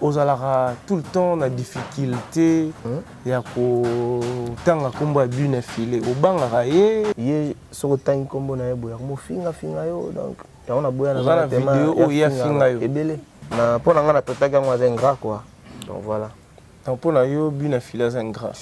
ozalaka tout le temps na difficulté ya ko tanga kombo ya bune filé obangaka ye soko tangi kombo na ye boya mo finga yo donc ya on a boya na vidéo o ya finga yo ebele na pona nga na totaki yango aza ingrat quoi donc voilà donc pona yo bune filé aza ingrat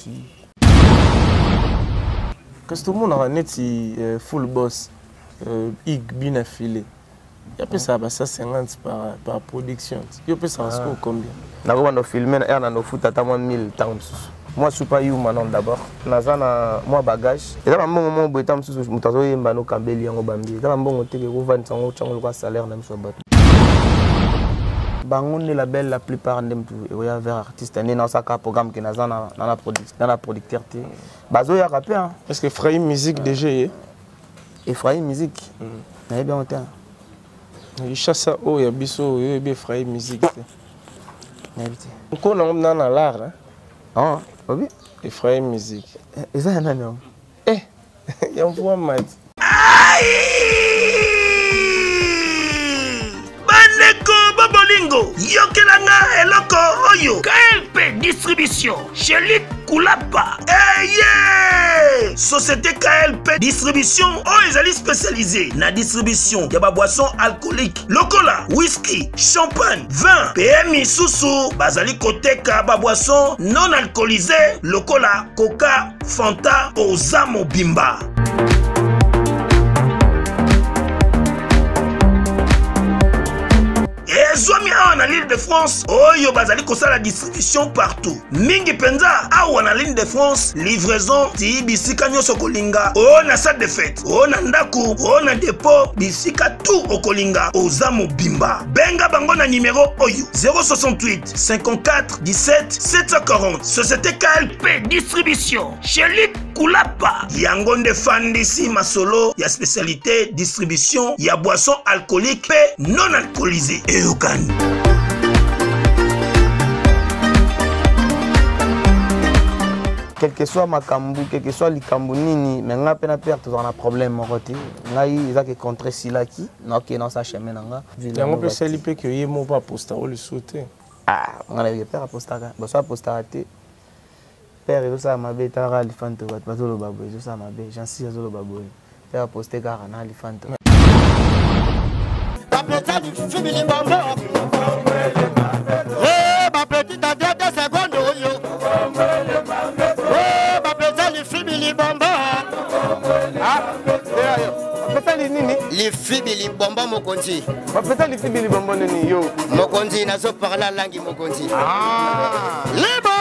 kasi tomonaka neti full boss ig bune filé il y a ça 50 par production. Il y a ça combien? D'abord, on filme, on a foot à 1000 temps. Moi, je suis pas humain d'abord. Nazana, moi bagage. Et là, mon moment, je suis un peu de mbano kambeli yango bambi. Là, mon côté, je vais vous chango le salaire même sur bateau. Bangon les labels la plupart d'entre eux, il y a vers artiste, né dans sa programme qui nazana dans la producteur. Bazo ya rappé hein. Est-ce que Frahim musique déjà est? Et Frahim musique. Na bien autant. Il chasse au ya biso yo bien Frahim musique. On a dans l'art hein. Ah, oui. Et Frahim musique. Et ça nani non? Il y a un point mat. Baneko Bobolingo, Yokelanga Eloko Oyo, KLP Distribution, chez Luc Koulapa. Yeah! Société KLP Distribution, ezali spécialisée na distribution de boissons alcooliques, lokola, whisky, champagne, vin, PMI Soussou, bazali koteka boissons non alcoolisées, lokola, coca, fanta, ozamo bimba. Zomi awa l'île de France, oyo bazali kosala la distribution partout. Mingi penza awa na l'île de France, livraison ti bisika nyoso kolinga. O na salle de fête, o na ndaku, o na dépôt, bisika tout okolinga. Ozamo bimba. Benga bango na numéro oyo 068 54 17 740. Société KLP Distribution. Chez Luc Koulapa. Yangonde Fandisi Masolo, ya spécialité distribution, ya boissons alcooliques et non alcoolisées. Quel que soit ma kambu, quel que soit les kambunini, mais on a peine à perdre dans un problème en côté. Là, il y a que contre Silaki, non qui est dans sa chemin là. Il y a un peu celle que il m'a pas posté ou le sauter. Ah, on a eu peur à poster, bon ça poster raté. Père et tout ça m'a bête à l'ifante, pas tout le babou, tout ça m'a bête, j'en suis à tout le babou. Père poster car on a l'ifante. Les fibili bomba mokonzi. Papa les fibili bomba nini yo. Mokonzi nazo parla langi mokonzi. Ah. Libo.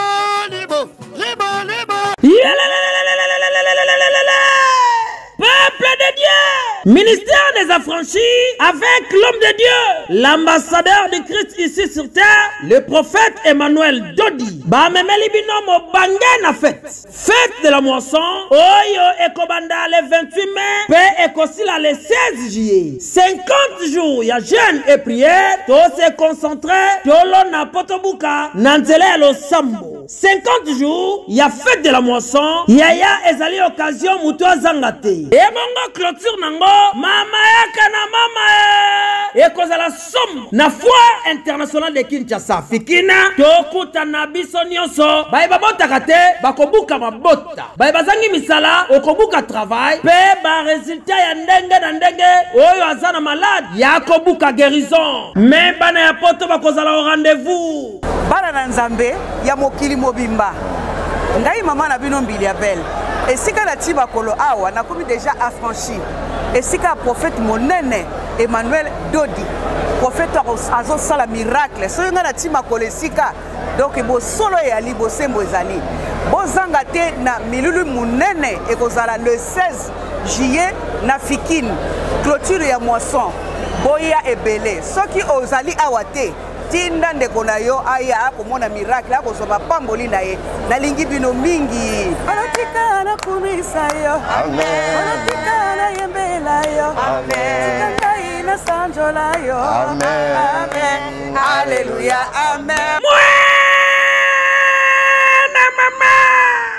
Peuple de Dieu, ministère des affranchis, avec l'homme de Dieu, l'ambassadeur de Christ ici sur terre, le prophète Emmanuel Dodi. Bamemeli binomo bangen na fête de la moisson, oyo ekobanda le 28 mai, pe ekosila le 16 juillet. 50 jours, ya jeûne et prière, to se concentrer, tolo na potobuka, nanzele lo sambo. 50 jours, ya fête de la moisson, yaya ezali occasion mutu azangate. Et mon clôture nango, mama yaka na mama e kozala somme na foire internationale de Kinshasa. Fikina, tokuta na biso nyonso, baeba botaka te, bakobuka mabota. Baeba zangi misala, okobuka travail, pe ba résultat ya ndenge na ndenge, oyo azana malade, ya kobuka guérison. Mais bana ya poto bakozala au rendez-vous. Bana na Nzambe, ya mokili mobimba. Ngai mama na bino mbili ya belle. Et si la tiba kolo awa na komi déjà affranchi. Et si ka prophète monene Emmanuel Dodi, prophète azo sala miracle. So nga na tiba kolo sika. Donc bo solo ya li bo sembo ezali. Bo zanga te na milulu monene e kozala le 16 juillet na Fikine. Clôture ya moisson. Boya ebele. Soki ozali awa te. Tinda ndeko na yo aya komona miracle akozoma pamboli na ye nalingi bino mingi anatika na kumisa yo amen anatika na yembela yo amen tika na sanjola yo amen amen alléluia amen Na mama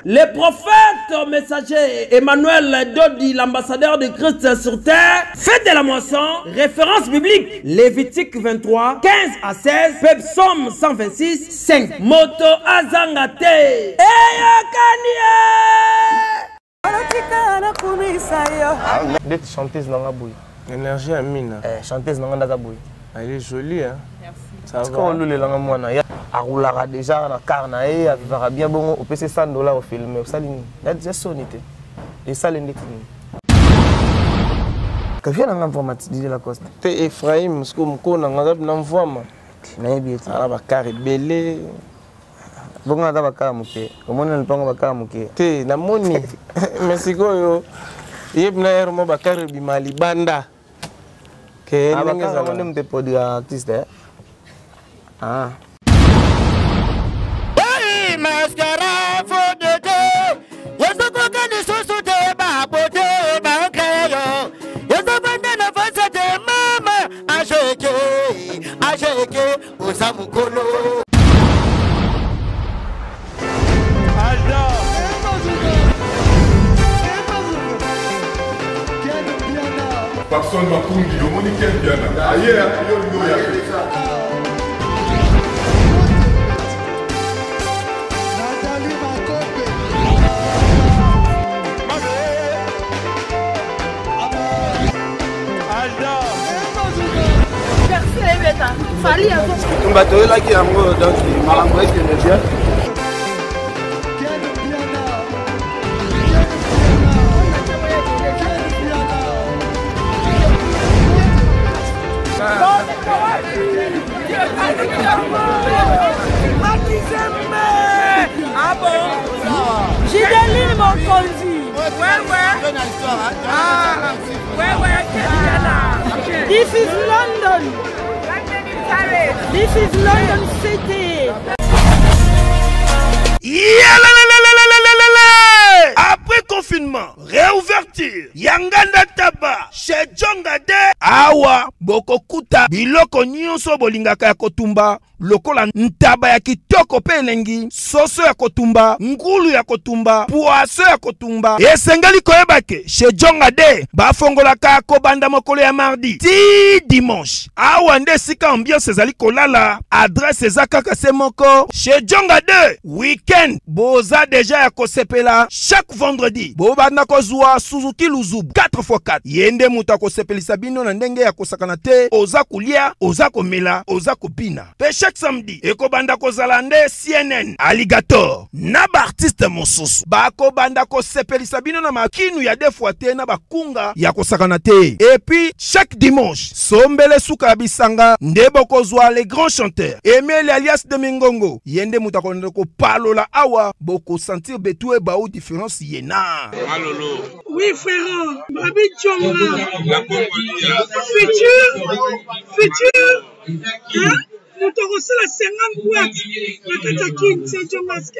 le prophète messager Emmanuel Dodi, l'ambassadeur de Christ sur terre, fête de la moisson, référence biblique, Lévitique 23, 15 à 16, Psaume 126, 5. Moto Azangate. D'être chanteuse dans la bouille. Énergie à mine. Chanteuse dans la bouille. Elle est jolie, hein. Merci. Ça va. Quand on loue les langues, on a déjà dans carna et va bien bon au PC $100 au film au salini. Là déjà sonité. Et ça l'indexé. Que vient en informatique de la coste. T'es Ephraim, ce qu'on connaît, on a n'envoie ma. Na bien. Ah bah carré belé. Bon on a bakara muke. Comment on ne pas bakara muke. T'es na moni. Mais c'est quoi yo? Yebna ermo bakara bimali banda. Que Ah n'engue bakara ça. on ne peut pas dire artiste. Ah. Mascara faux de deux. Y'a ce qu'on gagne sous de ma beauté, ma crayon. Y'a ce qu'on gagne face de maman. Acheke, aux amukolo. Papson Makundi, le monde est bien là. Ailleurs, il y a On va te là qui est en gros donc il m'a envoyé que le bien. Ah bon? J'ai des mon conduit. This is London. This is London City. Après confinement, réouverture, Yanganda Taba, chez Djongade, Awa, Bokokuta, Biloko Nyonso Bolingaka ya Kotumba, lokola ntaba ya kitoko pe elengi, soso ya kotumba, ngulu ya kotumba, poaso ya kotumba. Esengali koyebake, chez Djongade, bafongolaka kobanda mokolo ya mardi, ti dimanche. Awa nde sika ambiance ezali kolala, adresse ezakaka se moko, chez Djongade, weekend, boza deja ya kosepela, chaque vendredi, bobanda kozwa Suzuki Luzubu, 4x4. Yende muta kosepelisa bino na ndenge ya kosakana te, oza kulia, oza komela, oza kopina. Pe chaque samedi, ekobanda kozala nde CNN, Alligator, na ba artiste mosusu. Bako banda kosepelisa bino na makinu ya defwa te na bakunga ya kosakana te. Et puis, chaque dimanche, sombele suka bisanga, nde bokozwa les grands chanteurs. Emile alias de Mingongo, yende muta konde ko palola awa, boko sentir betue baou différence yena. Malolo. Oui, frère, Babi Djonga. Futur. Hein? Nous te reçons la 50 boîtes. La Katakin, c'est Djongaske.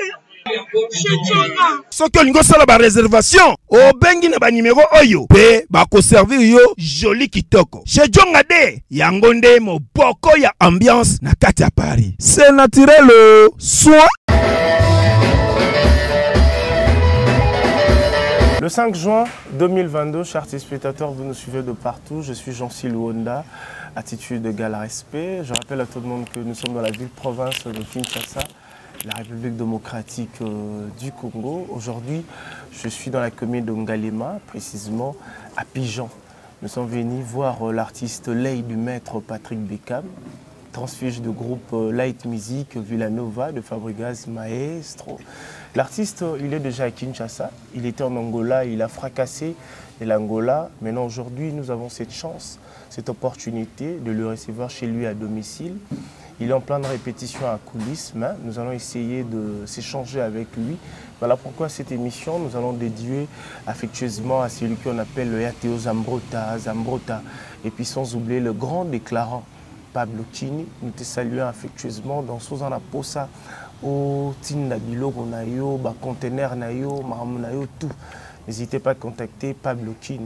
Soki olingo sala ba réservation, obengi na ba numéro oyo, pe ba ko servir yo joli kitoko. Chez Djongade, yango nde moboko ya ambiance na kati ya Paris. C'est naturel, soin. Le 5 juin 2022, chers téléspectateurs, vous nous suivez de partout. Je suis Jean-Cy Luonda, attitude égale à respect. Je rappelle à tout le monde que nous sommes dans la ville-province de Kinshasa, la République démocratique du Congo. Aujourd'hui, je suis dans la commune de Ngalema, précisément à Pigeon. Nous sommes venus voir l'artiste Lay du maître Patrick Beckham, transfuge de groupe Light Music Villanova de Fabregas Maestro. L'artiste, il est déjà à Kinshasa, il était en Angola, il a fracassé l'Angola. Maintenant, aujourd'hui, nous avons cette chance, cette opportunité de le recevoir chez lui à domicile. Il est en pleine répétition à coulisses, mais nous allons essayer de s'échanger avec lui. Voilà pourquoi cette émission, nous allons dédier affectueusement à celui qu'on appelle le RTO Zambrotta. Et puis sans oublier le grand déclarant, Pablo Chini. Nous te saluons affectueusement dans Sozana Posa, au Tinda Biloko Nayo, conteneur Nayo, Maram Nayo, tout. N'hésitez pas à contacter Pablo Chini.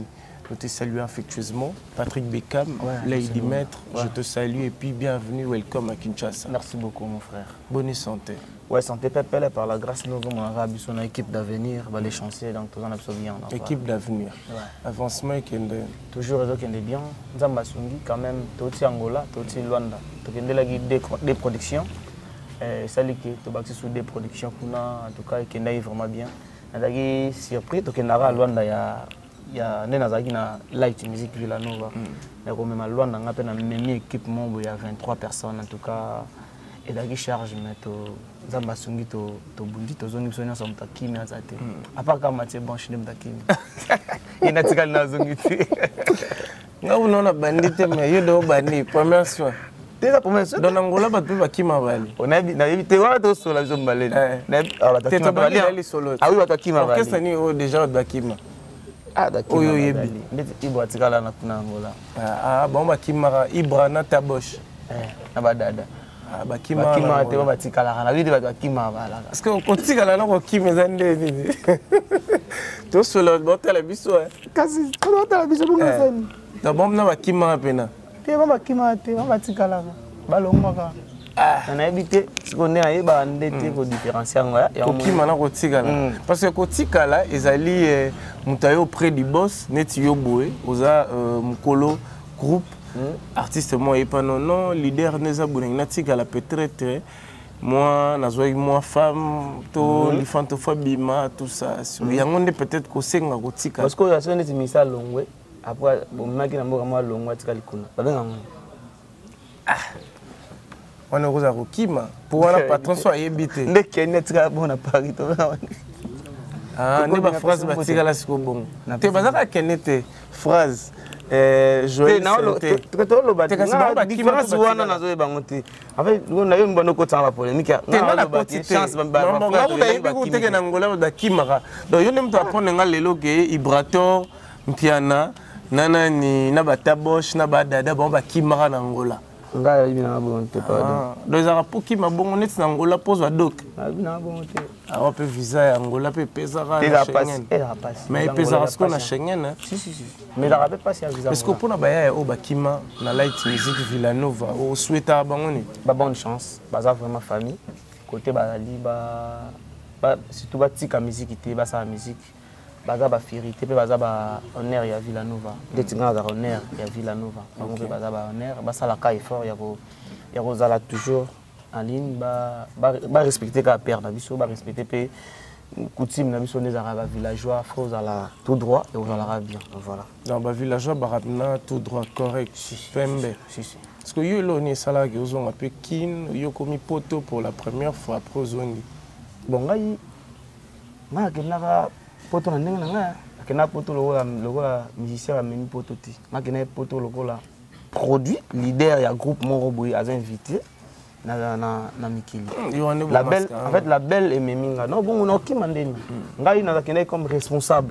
Je te salue affectueusement. Patrick Beckham, Lady Maître, je te salue et puis bienvenue, welcome à Kinshasa. Merci beaucoup mon frère. Bonne santé. Ouais, santé pépelle par la grâce de nous, on a une équipe d'avenir, les chanceliers, donc tout en absolument. Équipe d'avenir. Avancement et Kende. Toujours réseau Kende bien. Nzamba Sungi quand même, tout Angola, tout Luanda. Tout Kende la des productions. Ça dit que tu vas sur des productions en tout cas Kende est vraiment bien. On a surpris tout Kende à Luanda il y a na light music Villanova. Mais comme même à Luanda on a une équipement où il y a 23 personnes en tout cas. Et là, charge, mais tu as masungi, tu as bundi, tu as zoni, tu as zoni, tu as zoni, à part quand tu es bon, tu as il y a des zoni. Non, on a bandit, mais il y a des bandits. Première soin. Dans l'Angola, tu peux qui m'a valé. On a dit, tu vois, tu es sur la zone balai. Tu es balé solo. Ah oui, tu as qui m'a valé. Qu'est-ce que tu déjà de Bakima? Ah, d'accord. Oui, oui, oui. Il doit être là dans l'Angola. Ah, bon, Bakima, Ibra, Natabosh. Nabadada. Bakima te batikala na vide bakima bala parce que kotikala na kokima zande nini to solo botala biso kasi to botala biso bungazani ta bomb na bakima pena te bakima te batikala balongwaka na ebite siko ne ayeba ndete ko différencier ngoya kokima na kotikala parce que kotikala ezali mutayo auprès du boss neti yo boé oza mukolo groupe artiste moi et pas non leader neza bouleng natika la peut-être moi nazoi moi femme to lifanto fabima tout ça yango nde peut-être ko senga ko tika parce que ya sone ti misa longwe après bon maki na mboka moi longwe tika likuna babenga ngo on est rosa kokima pour wana patron so ayebite nde kenya tika bona Paris to ne ba phrase batika la siko bon te bazaka kenete phrase Joël différence wana nazo bangote en fait on a eu une bonne côté en polémique chance na ngola da kimara donc yo nem to apprendre nga lelo ke Ibrator Mpiana nana ni na batabosh na badada bon ba kimara na ngola nga bina bonte pas donc za pour ki mabongo net na ngola pose wa doc bina bonte on peut visa ya ngola pe pesara na Schengen mais pesara ce qu'on a Schengen si mais la rappelle pas si a visa est-ce que pour na baya o bakima na light music Villanova o souhaita bangoni ba bonne chance baza vraiment famille côté bazali ba surtout ba tika musiqueité ba sa musique baza ba fierté pe baza ba honneur ya Villanova detinga za honneur ya Villanova bango pe baza ba honneur ba sala ka effort ya ko zala toujours en ligne ba respecter ka père na biso ba respecter pe coutume na biso les arabes villageois faut ala tout droit et aux ala bien voilà dans ba villageois barabna tout droit correct pembe si parce que yo lo ni sala ke ozonga pe kin yo komi poto pour la première fois après ozongi bon ngai ma ke naka poto na ndenge na nga akena poto lokola musicien ameni poto ti makena poto lokola produit leader ya groupe moko boye aza invité na mikili la belle en fait la belle et meminga non bon on okima ndeni ngai na kena comme responsable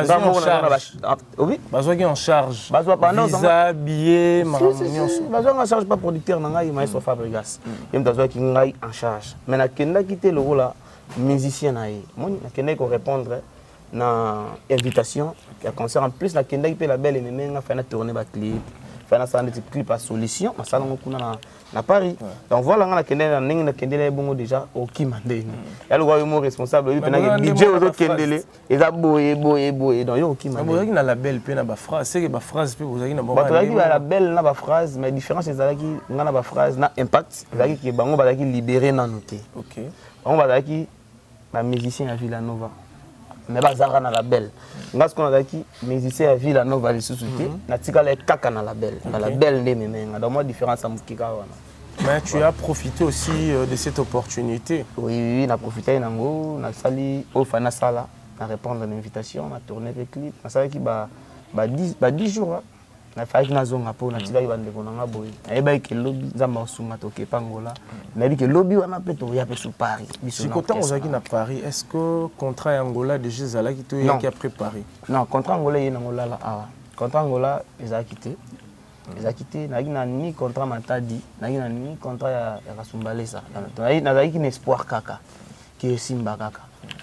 bazwa en charge visa billet bazwa en charge pas producteur na ngai maestro Fabregas yem bazwa ki ngai en charge mais na kenda kité lokola musicien na ye moni na kenda ko répondre na invitation à concert en plus la kenda qui peut la belle et memenga fait na tourner ba clip fait na ça des clips à solution ma salon kuna na Paris donc voilà la kenda na ninga kenda les bongo déjà au kimandeni ya le roi mo responsable lui pena DJ aux autres kendele eza boye donc yo kimandeni boye na la belle pe na ba phrase c'est que ba phrase pe vous avez na ba la belle na ba phrase mais différence c'est qui na ba phrase na impact c'est qui bango ba qui libérer na noter OK on va qui ba musicien à Villanova mais bazara na la belle parce qu'on a qui musicien à Villanova les sous-soutés na tika les kaka na la belle ndé memenga donc moi différence à mukika wana mais tu as profité aussi de cette opportunité oui na profité nango na sali au fana sala na répondre à l'invitation na tourner le clip na sala qui ba 10 jours na faiki na zonga po na tika ibande ko na boy e ba ke lobby nzamba osuma to ke pangola na bi ke lobby wana pe to ya pe sous Paris si content ozaki na Paris est-ce que contrat Angola de Gisala qui qui a préparé non contrat Angola y na Angola là contrat Angola ils a quitté na ni contrat Matadi na ni contrat ya Kasumbalesa na qui un espoir kaka qui est Simba kaka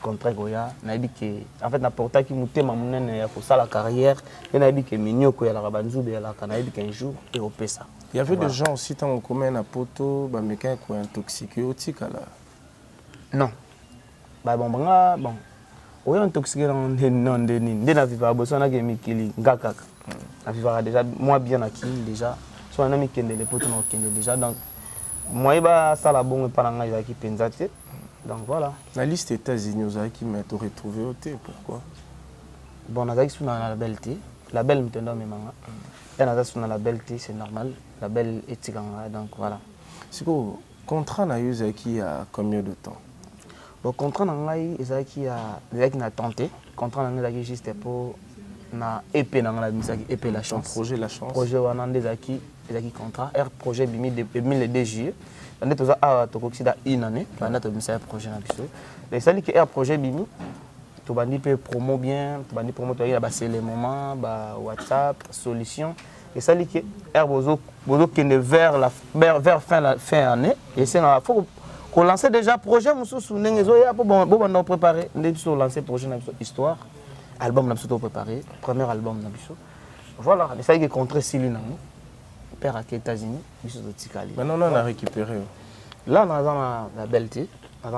contrat goya na dit que en fait na porta qui mutema munene ya ko sala carrière et na dit que minyoko ya la banzube ya la kana dit qu'un jour et au pesa. Il y avait des gens aussi tant commun à poto ba meka ko intoxiqué otika là. Non. Ba bon bon. Oyo intoxiqué non de na vivre boso na ke mikili ngakaka. Na vivre déjà moi bien acquis déjà. So na mikende les potos na kende déjà donc moi ba sala bon paranga ya ki penzate. Donc voilà. La liste États-Unis, vous avez qui m'a retrouvé au thé, pourquoi? Bon, on a dit que la belle thé. La belle me tenait mes mangas. Et on a dit que la belle thé, c'est normal. La belle est donc voilà. C'est quoi? Contrat na eu qui a combien de temps? Bon, contrat na eu qui a tenté. Contrat na eu juste pour na épée na la mise épée la chance. Projet la chance. Projet on a des acquis contrat. R projet bimi depuis le 2 juillet. On est à Tokoxida une année, on a un projet dans le les sali que un projet bimi, tu vas dire promo bien, tu vas dire promo tu vas c'est les moments, WhatsApp, solution. Et sali que bozo qui est vers fin année et c'est faut qu'on lance déjà projet musu nengezo ya pour bon préparer, on est lancer projet dans histoire, album n'a tout préparé, premier album dans biso. Voilà, les sali que contre Silina. Père à États-Unis, maintenant on a récupéré. Là on a la belleté,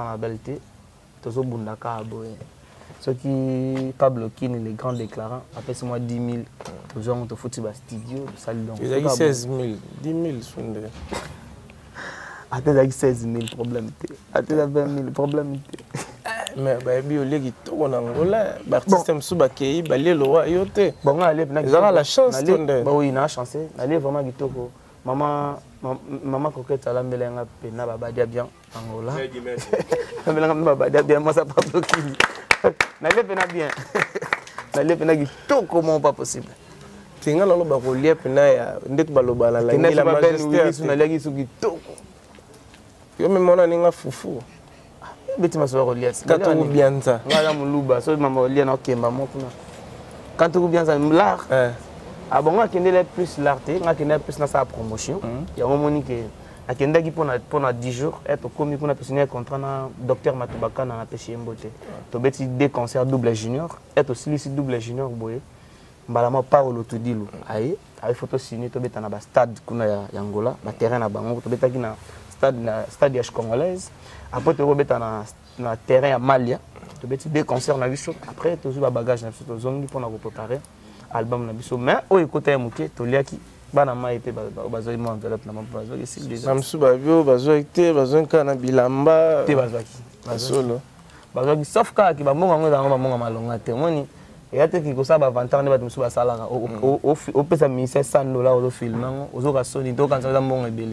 tous bundaka aboye. Ceux qui pas bloqués les grands déclarants, après c'est moi 10 000, toujours on te fout sur studio, salut donc. Ils ont 16 000, 10 000 sont des. Attends 16 000 problème. Attends 20 000 problème. Mais au lieu de tout en Angola, l'artiste me souba qui balé le roi yote. Bon allez, ils auront la chance de. Bah oui, il a chance. Allez vraiment kitoko. Maman coquette à la melenga pena babadia bien Angola. Melenga babadia bien moi ça pas bloqué. N'allez pena bien. N'allez pena kitoko comment pas possible. Tinga lolo ba ko lié pena ya ndet baloba la langi la majesté. N'allez su kitoko. Yo même on a ninga fufu. Beti masoro lies. Quand tu bien ça. Ngala muluba so mama lia na kemba mokuna. Quand tu bien ça l'art. Ah bon ngakende le plus l'arté, ngakende plus na sa promotion. Il y a un moment que akenda ki pona 10 jours être commis pour na signer contrat na docteur Matubaka na pêcher mbote. To beti des concerts double junior, être aussi ici double junior boye. Mbalama Paolo Tudilo. Aïe, avec photo signé to beta na ba stade kuna ya Angola, ba terrain na bango to beta ki na stade ya congolaise. Après tu rebeta na terrain à Malia, tu beti des concerts na biso. Après tu as bagage na biso to zongi pour na préparer album na biso. Mais au côté muké to liaki bana mai pe bazo mo enveloppe na bazo ici déjà. Namsu ba bio bazo été bazo kana bilamba te bazaki. Solo. Bazo sauf ka ki ba monga ngeza ngoma monga malonga te moni. Et ate ki ko sa ba vantar ne ba musu ba sala au pesa $1,500 au film nango ozo ka soni to kan sa monga ebele.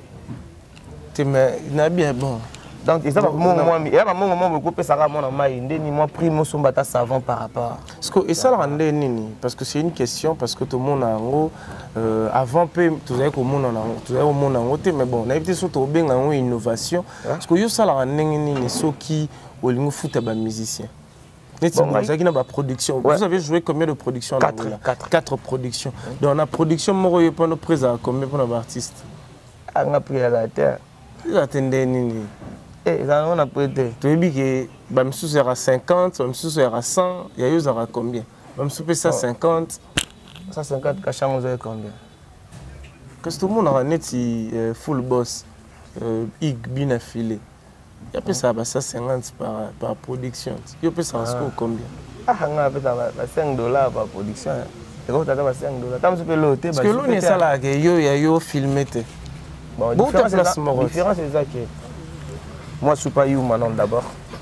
Mais na bien bon. Donc ils ont mon coupé ça va mon mai ndeni moi prix mon sombata savant par rapport. Parce que et ça le rendait nini parce que c'est une question parce que tout le monde en gros avant peu tout ça comme monde en tout ça au monde en côté mais bon on a été surtout au bien en innovation parce que yo ça le rendait nini ceux qui au lingo foot ba musicien. Nettement ça qui n'a pas production. Vous avez joué combien de productions? 4 productions. Donc la production moi yo pas nos présent combien pour nos artistes? On a pris à la terre. Ils attendaient nini. On a prêté. Tu as dit que Bamsou sera 50, Bamsou sera 100, il y a eu combien? Bamsou peut ça 50. 150, Kacham, vous avez combien? Parce que tout le monde a un full boss, Ig bien affilé. Il y a peut ça 50 par production. Il y a peut ça combien? Ah, on a peut $5 par production. Et quand tu as $5, parce que l'on est ça là, il y a filmé. Bon, la différence c'est ça que moi je suis pas eu maintenant d'abord.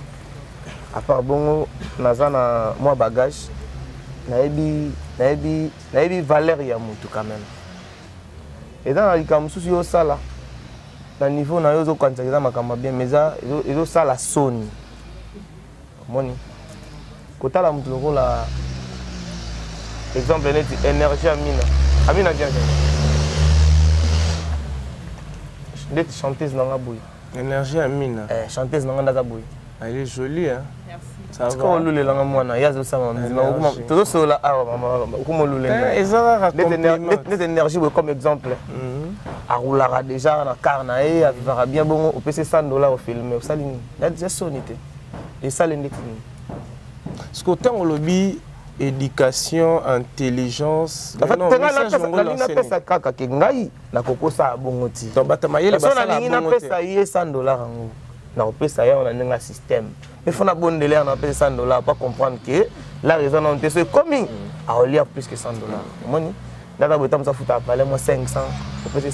À part bon, nazana moi bagage, naebi valeur ya mutu quand même. Et dans la comme souci au sala, dans niveau na yo zo kwanta za makamba bien mais ça ezo sala soni. Moni. Kota la mutu ko la exemple net énergie amina bien. D'être chanteuse dans la bouille. Énergie à mine. Chanteuse dans la bouille. Elle est jolie, hein? Merci. Ça va. Quand on loue les langues, moi, il y a des choses. Tout ça, là, comment loue les langues? Des énergies, comme exemple. À roulara déjà, à carnae, à vivre bien bon, au PC $100 au film. Ça, il y a des sonnités. Et ça, les ce côté on lobby éducation, intelligence. En fait, tu as ça kaka ke ngai na kokosa bongoti. Donc batamayele basala bongoti. Ça y est $100 en na opesa ya on a un système. Mais faut na bon délai on a payé $100 pas comprendre que la raison on te c'est commis à lire plus que $100. Moni. Là d'abord tu ça fouta parler moi 500, on peut $100.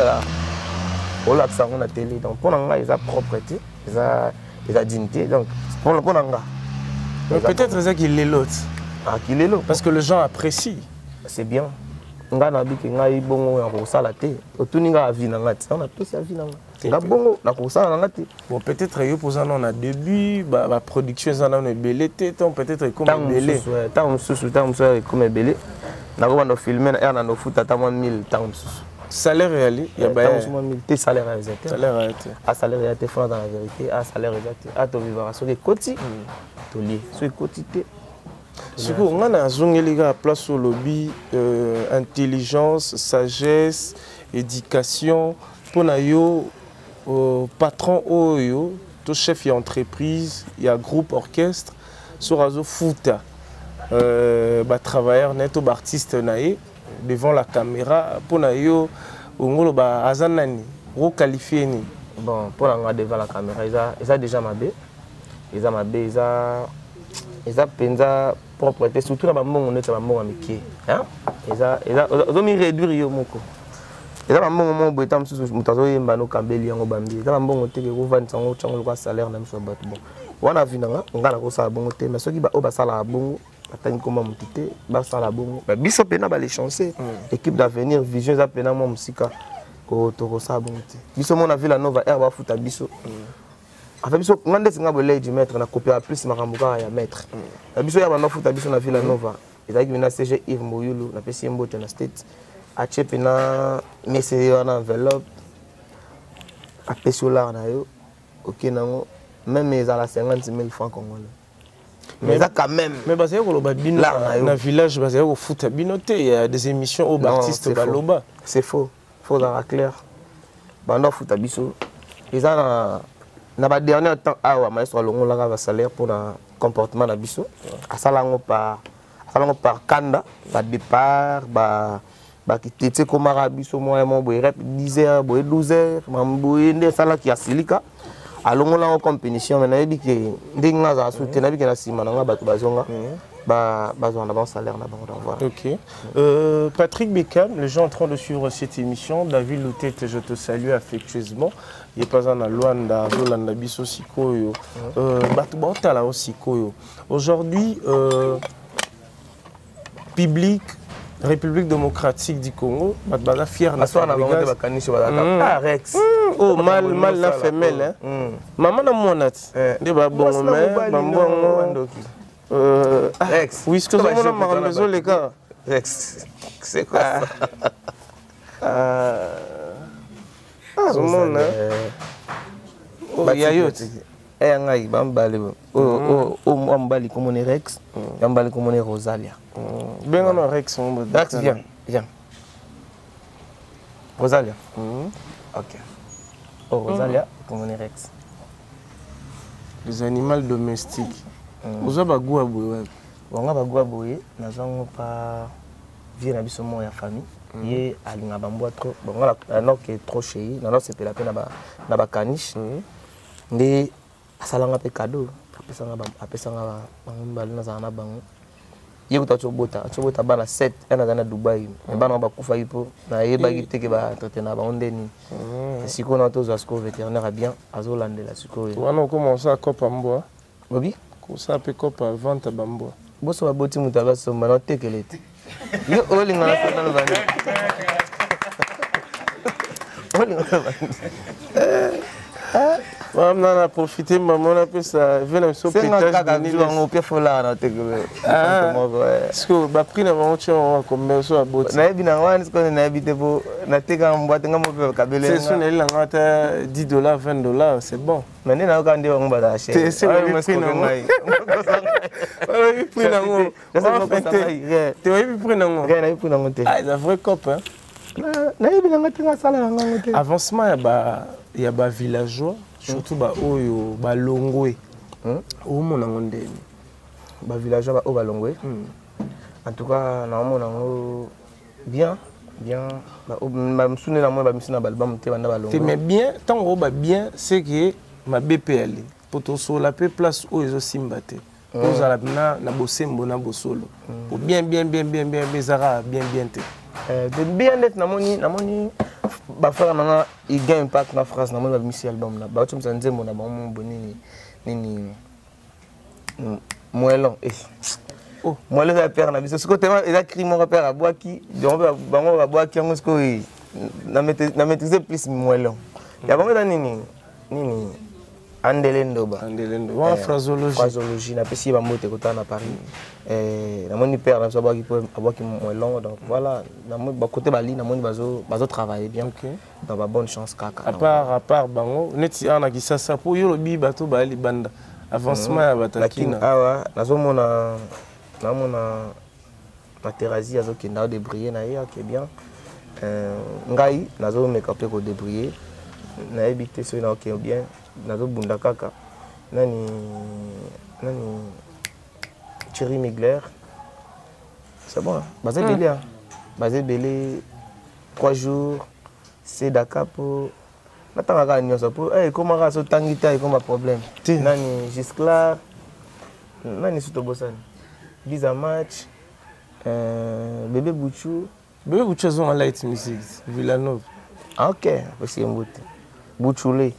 On l'a ça on a télé donc pour nga ils a propreté, ils a dignité donc pour nga. Peut-être c'est ça qu'il est l'autre. Ah, qu'il est l'autre. Parce que les gens apprécient. C'est bien. Nga na bi ke nga ibongo ya ko sala te. Otuninga avi na ngati. On a tous avi na ngati. Nga bongo na ko sala na ngati. Bon peut-être yo posant on a début ba production ça on est belé te ton peut-être comme belé. Tant comme belé. Na ko bando filmer na no futa ta 1000 tant. Salaire réel, il y a ba 1000 te salaire réalisé. Salaire réalisé. Ah salaire réalisé fond dans la vérité. Ah salaire réalisé. Ah to vivra so ke koti. To li. So koti te. Ce qu'on a à place au lobby, intelligence, sagesse, éducation, pour nous, patron oyo, tout chef d'entreprise, il y a groupe orchestre, sur Azo Fouta, travailleur net ou artiste naé devant la caméra, pour nous, on a azanani, requalifié ni. Bon, pour nous devant la caméra, ils ont déjà ma bé, ils ont ma bé, ils ont penza propreté surtout na bambongo on est bambongo mikie hein ils ont mis réduire yo moko ils ont bambongo mo boita msusu mutazo yemba no kambeli yango bambi ils ont bambongo te ko vendre sango chango ko salaire na mso bat bon wana vinanga ngala ko sala bongo te mais soki ba o ba sala bongo atani koma mutite ba sala bongo ba biso pena ba les chancer équipe d'avenir vision za pena mo musika ko to ko sala bongo te biso mo na Villa Nova air ba futa biso avec biso ngande singa bolé du maître na copier plus makambuka ya maître biso ya bana futa biso na Villa Nova ezaki na CG Yves Moyulu na pesi mbote na state a chepe na message na enveloppe a pesi là na yo OK nango même ils à la 50 000 francs congolais mais ça quand même mais basé ko loba bino na village basé ko futa bino te il y a des émissions au artistes baloba c'est faux dans la clair banda futa biso ils a na ba dernier temps awa maestro longo la va salaire pour le comportement na biso asalango par kanda ba départ ba kitete ko mara biso moi mon boy rep 10h boy 12h mamboy nde sala ki asilika alongo la en compétition mais na dit que ndinga za soutenir bi ke na sima na ba to bazonga ba bazonga ba salaire na bango revoir. OK. Patrick Beckham, les gens en train de suivre cette émission, David Loutete, je te salue affectueusement. Il est pas en Luanda, Zolanda Biso Sikoyo. Batubota aussi Sikoyo. Aujourd'hui public République démocratique du Congo, Batbaza fier na Rex. Oh mal la femelle hein. Maman na monat. De ba bon mais bambon Rex. Oui, ce que ça m'a maison les gars. Rex. C'est quoi ça? Zomona. Oh yayot. Ngai bambali mbali comme on est Rex, bambali comme on est Rosalia. Bien on Rex on Rex viens. Rosalia. OK. Oh Rosalia comme on est Rex. Les animaux domestiques. Vous avez goût à boire. On a goût à boire, nous avons pas vie na biso mo ya famille. Yé alinga bambo trop. Bon on a qui est trop chéri, non c'est la peine na ba caniche. Ndé asalanga pe cadeau apesanga bambali na zana bango ye kutachobota bana 7 ana zana Dubai bana bakufa ipo na ye bagi teke ba traiter na bango ndeni siko na to zasko vétérinaire bien azolandela siko wana commence à copa mboa bobi ko sa pe copa vente bamboa boso ba boti muta ba somba na tekelete yo olinga na sana bana olinga on a profité, maman a pu ça. Venez me sauver. C'est un peu on peut faire là na tekelete. Parce que ba prix na bango tio comme ça boti. Na ebi na wana siko na ebi te bo na teka mbwate ngamo pe kabele. C'est son elle ngata $10 $20, c'est bon. Mais na okande wango ba acheter. C'est le prix na ngai. Le prix na ngo. Tu vois le prix na ngo. Rien na prix na ngo te. Ah, c'est vrai cop hein. Na ebi na ngata nga sala nga ngote. Avancement ya ba villageois. Surtout ba oyo ba longwe Où mon angondé? Bah villageois au Balongwe. En tout cas, non bien. Mais bien, tant que bien, c'est que ma BPL, pour tout ça, la place où ils ont simbate. Pour ça, na bossé mbona bossolo. Pour bien, zara bien. De bien net, namoni, bah faire nana, il gagne impact na phrase, namoni ba misi album na. Bah tu me sens mon album boni ni moellon. Oh, moi le repère na biso. Ce côté il a créé mon repère à Boaki. Donc bango à Boaki on se coi na maîtriser plus moellon. Il y a bango nini Andelendo ba. Andelendo. Wa phrasologie na pesi ba mote kota na Paris. Na moni père na so Boaki pour Boaki moellon donc voilà na mo ba côté bali na moni bazo travailler bien. OK. Dans ba bonne chance kaka. À part bango neti ana kisasa pour yo lobi bato bali banda. Avancement ya batakina. Awa nazomona na terrasse azo kenda débriller na ya qui bien ngai nazo mekape ko débriller na ebité so na OK bien nazo bunda kaka nani Thierry Migler c'est bon basé belé 3 jours c'est Dakar pour natanga ka nyoso pour comment ka so tangita comme problème nani Gisclar nani suto bosani Visa match, bébé Bouchou. Bébé Bouchou sont en light music, Villanova. Ah ok, aussi un bout. Bouchoulé.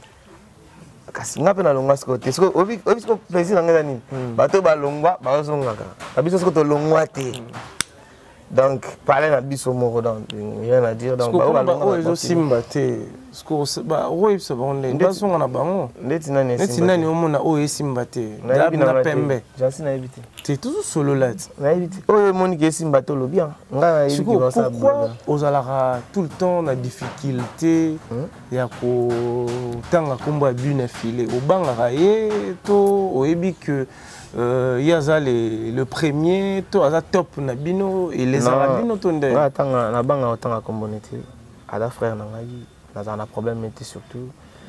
Kasi nga pena longwa skote. Sko obi sko plaisir nga nani. Bato ba longwa, ba zonga ka. Abiso sko to longwa te. Donc parler na biso moko donc rien à dire donc ba longwa. Ils aussi mbaté. Sko ba oui ça va on est. Baso na bango. Neti nani omona o esimbaté. Na pembe. Jansi na ebité. C'est toujours solo là. Na ebité. O monique esimbaté lo bien. Nga ebité ba ça. Pourquoi ozalara tout le temps na difficulté ya ko tanga komba bune filé. Obanga ye to oyebi que yaza le premier to aza top na bino et les arabino to ndé. Na tanga na banga otanga kombonete. Ada frère na ngai. Dans un problème était surtout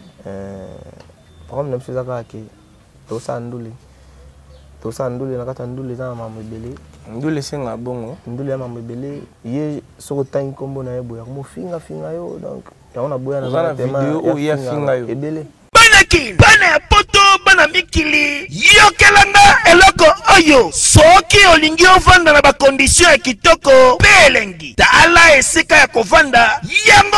problème c'est ça que tout ça ndule na kata ndule za mama belé ndule senga bongo ndule ya mama belé ye soko tangi kombo na yebo ya mo finga yo donc ya ona boya na za vidéo o ya finga yo ebele bana ya poto bana mikili yokelanga eloko oyo soki olingi ovanda na bakondisio ya kitoko pe elengi tala esika ya kovanda yango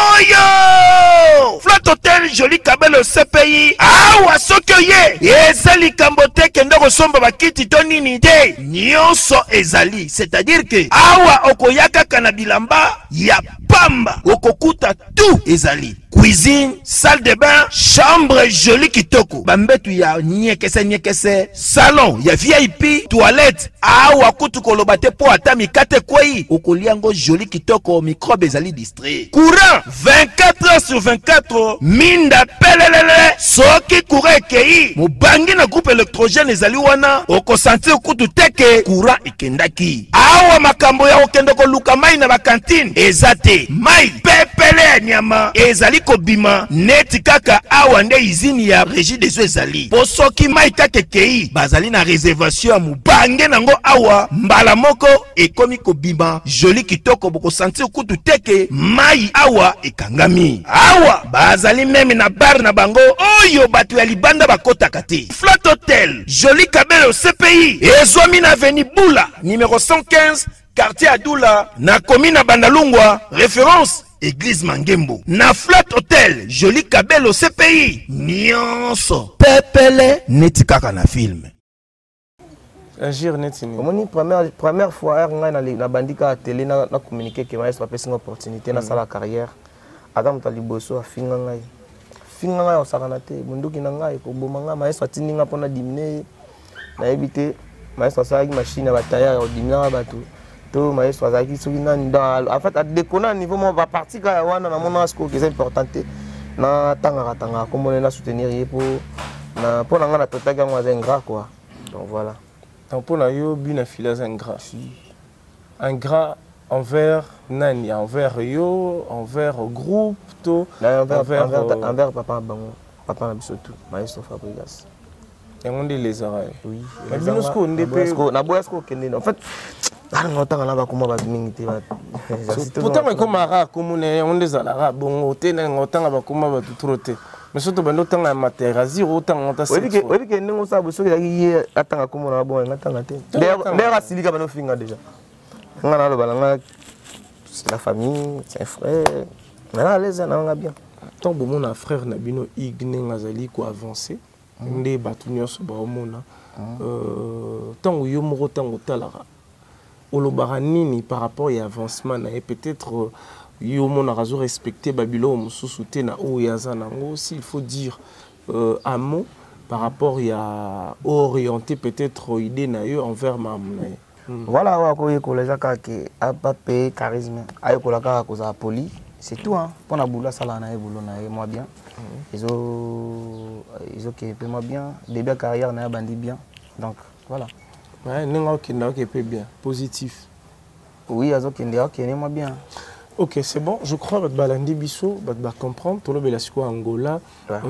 oyo Flat Hotel Joli Kabelo CPI awa soki oye eza likambo te kende kosomba bakiti to nini te nyonso ezali c'est-à-dire que awa okoya kaka na bilamba ya pamba okokuta tout ezali cuisine, salle de bain, chambre jolie kitoko. Bambetu ya nyekese, salon ya VIP, toilette. Awa kutu kolobate po atami kate kwei. Okoliango jolie kitoko, microbe ezali distrait. Courant 24h/24. Minda pelelele. Soki courant ekei. Mubangi na groupe électrogène ezali wana. Oko sentir kutu teke. Courant ekendaki. Awa makambo ya okendoko luka mai na bakantine. Ezate. Mai pepele ya nyama. Ezali kobima neti kaka awa nde izini ya régie des eaux ezali po soki mai kaka kei bazali na réservation ya mubange nango awa mbala moko ekomi kobima joli kitoko boko sentir kutu teke mai awa ekangami awa bazali meme na bar na bango oyo bato ya libanda bakotaka te Flat Hotel Joli Kabelo CPI ezwami na avenue Bula numéro 115 quartier Adoula na commune Bandalungwa référence Église Mangembo. Na Flat Hotel, Joli Kabelo CPI. Nyonso. Pepele neti kaka na film. Agir neti ni. Omoni première fois na bandika télé na communiquer que maestro a une opportunité na sala carrière. Adam taliboso afinga ngai. Finga ngai osakana te munduki na ngai ko bomanga maestro tininga pona diminer na éviter maestro sa machine ba tailleur o diminer bato. To maestro azaki soki nani en fait à déconner niveau mon va partir ka wana na mona asko que c'est important na tanga comme na soutenir pour na pona ngana totaka ngwa zengra quoi donc voilà donc pour na yo bina fila zengra un gras envers nani envers yo envers groupe to envers papa bango papa na biso tout maestro Fabregas Et on dit les oreilles. Oui. Mais bien ce qu'on dépêche. En fait, pourtant, comme arabe, comme on est à bon, au thé, autant à comme trotter. Mais surtout, autant à matériel, autant on t'a oui, que nous savons ce qu'il y a à temps comme on a bon, d'ailleurs, Silica va nous finir déjà. On a le ballon, c'est la famille, c'est un frère. On a les uns, on a bien. Tant que mon frère Nabino Igné Ngazali ko avancé, on est battu sur Baumona. Tant que Yomoro, tant que Talara. Olobaranini par rapport à l'avancement, peut-être Yomon a raison respecté Babylone, sous-souté na Oyazanango. S'il faut dire un mot par rapport à orienter peut-être l'idée envers Mamounaye. Voilà, les gens qui ont pas payé charisme, poli, c'est tout. Pour la boule, ça l'a moi bien. Ils ont moi bien. Début de carrière, on a bandit bien. Donc voilà. Ouais, bien, positif. Oui, moi bien. Ok, c'est bon. Je crois que Balandi Bisso va comprendre. Tout le monde est Angola.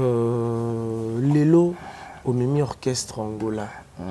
Lelo au même orchestre Angola.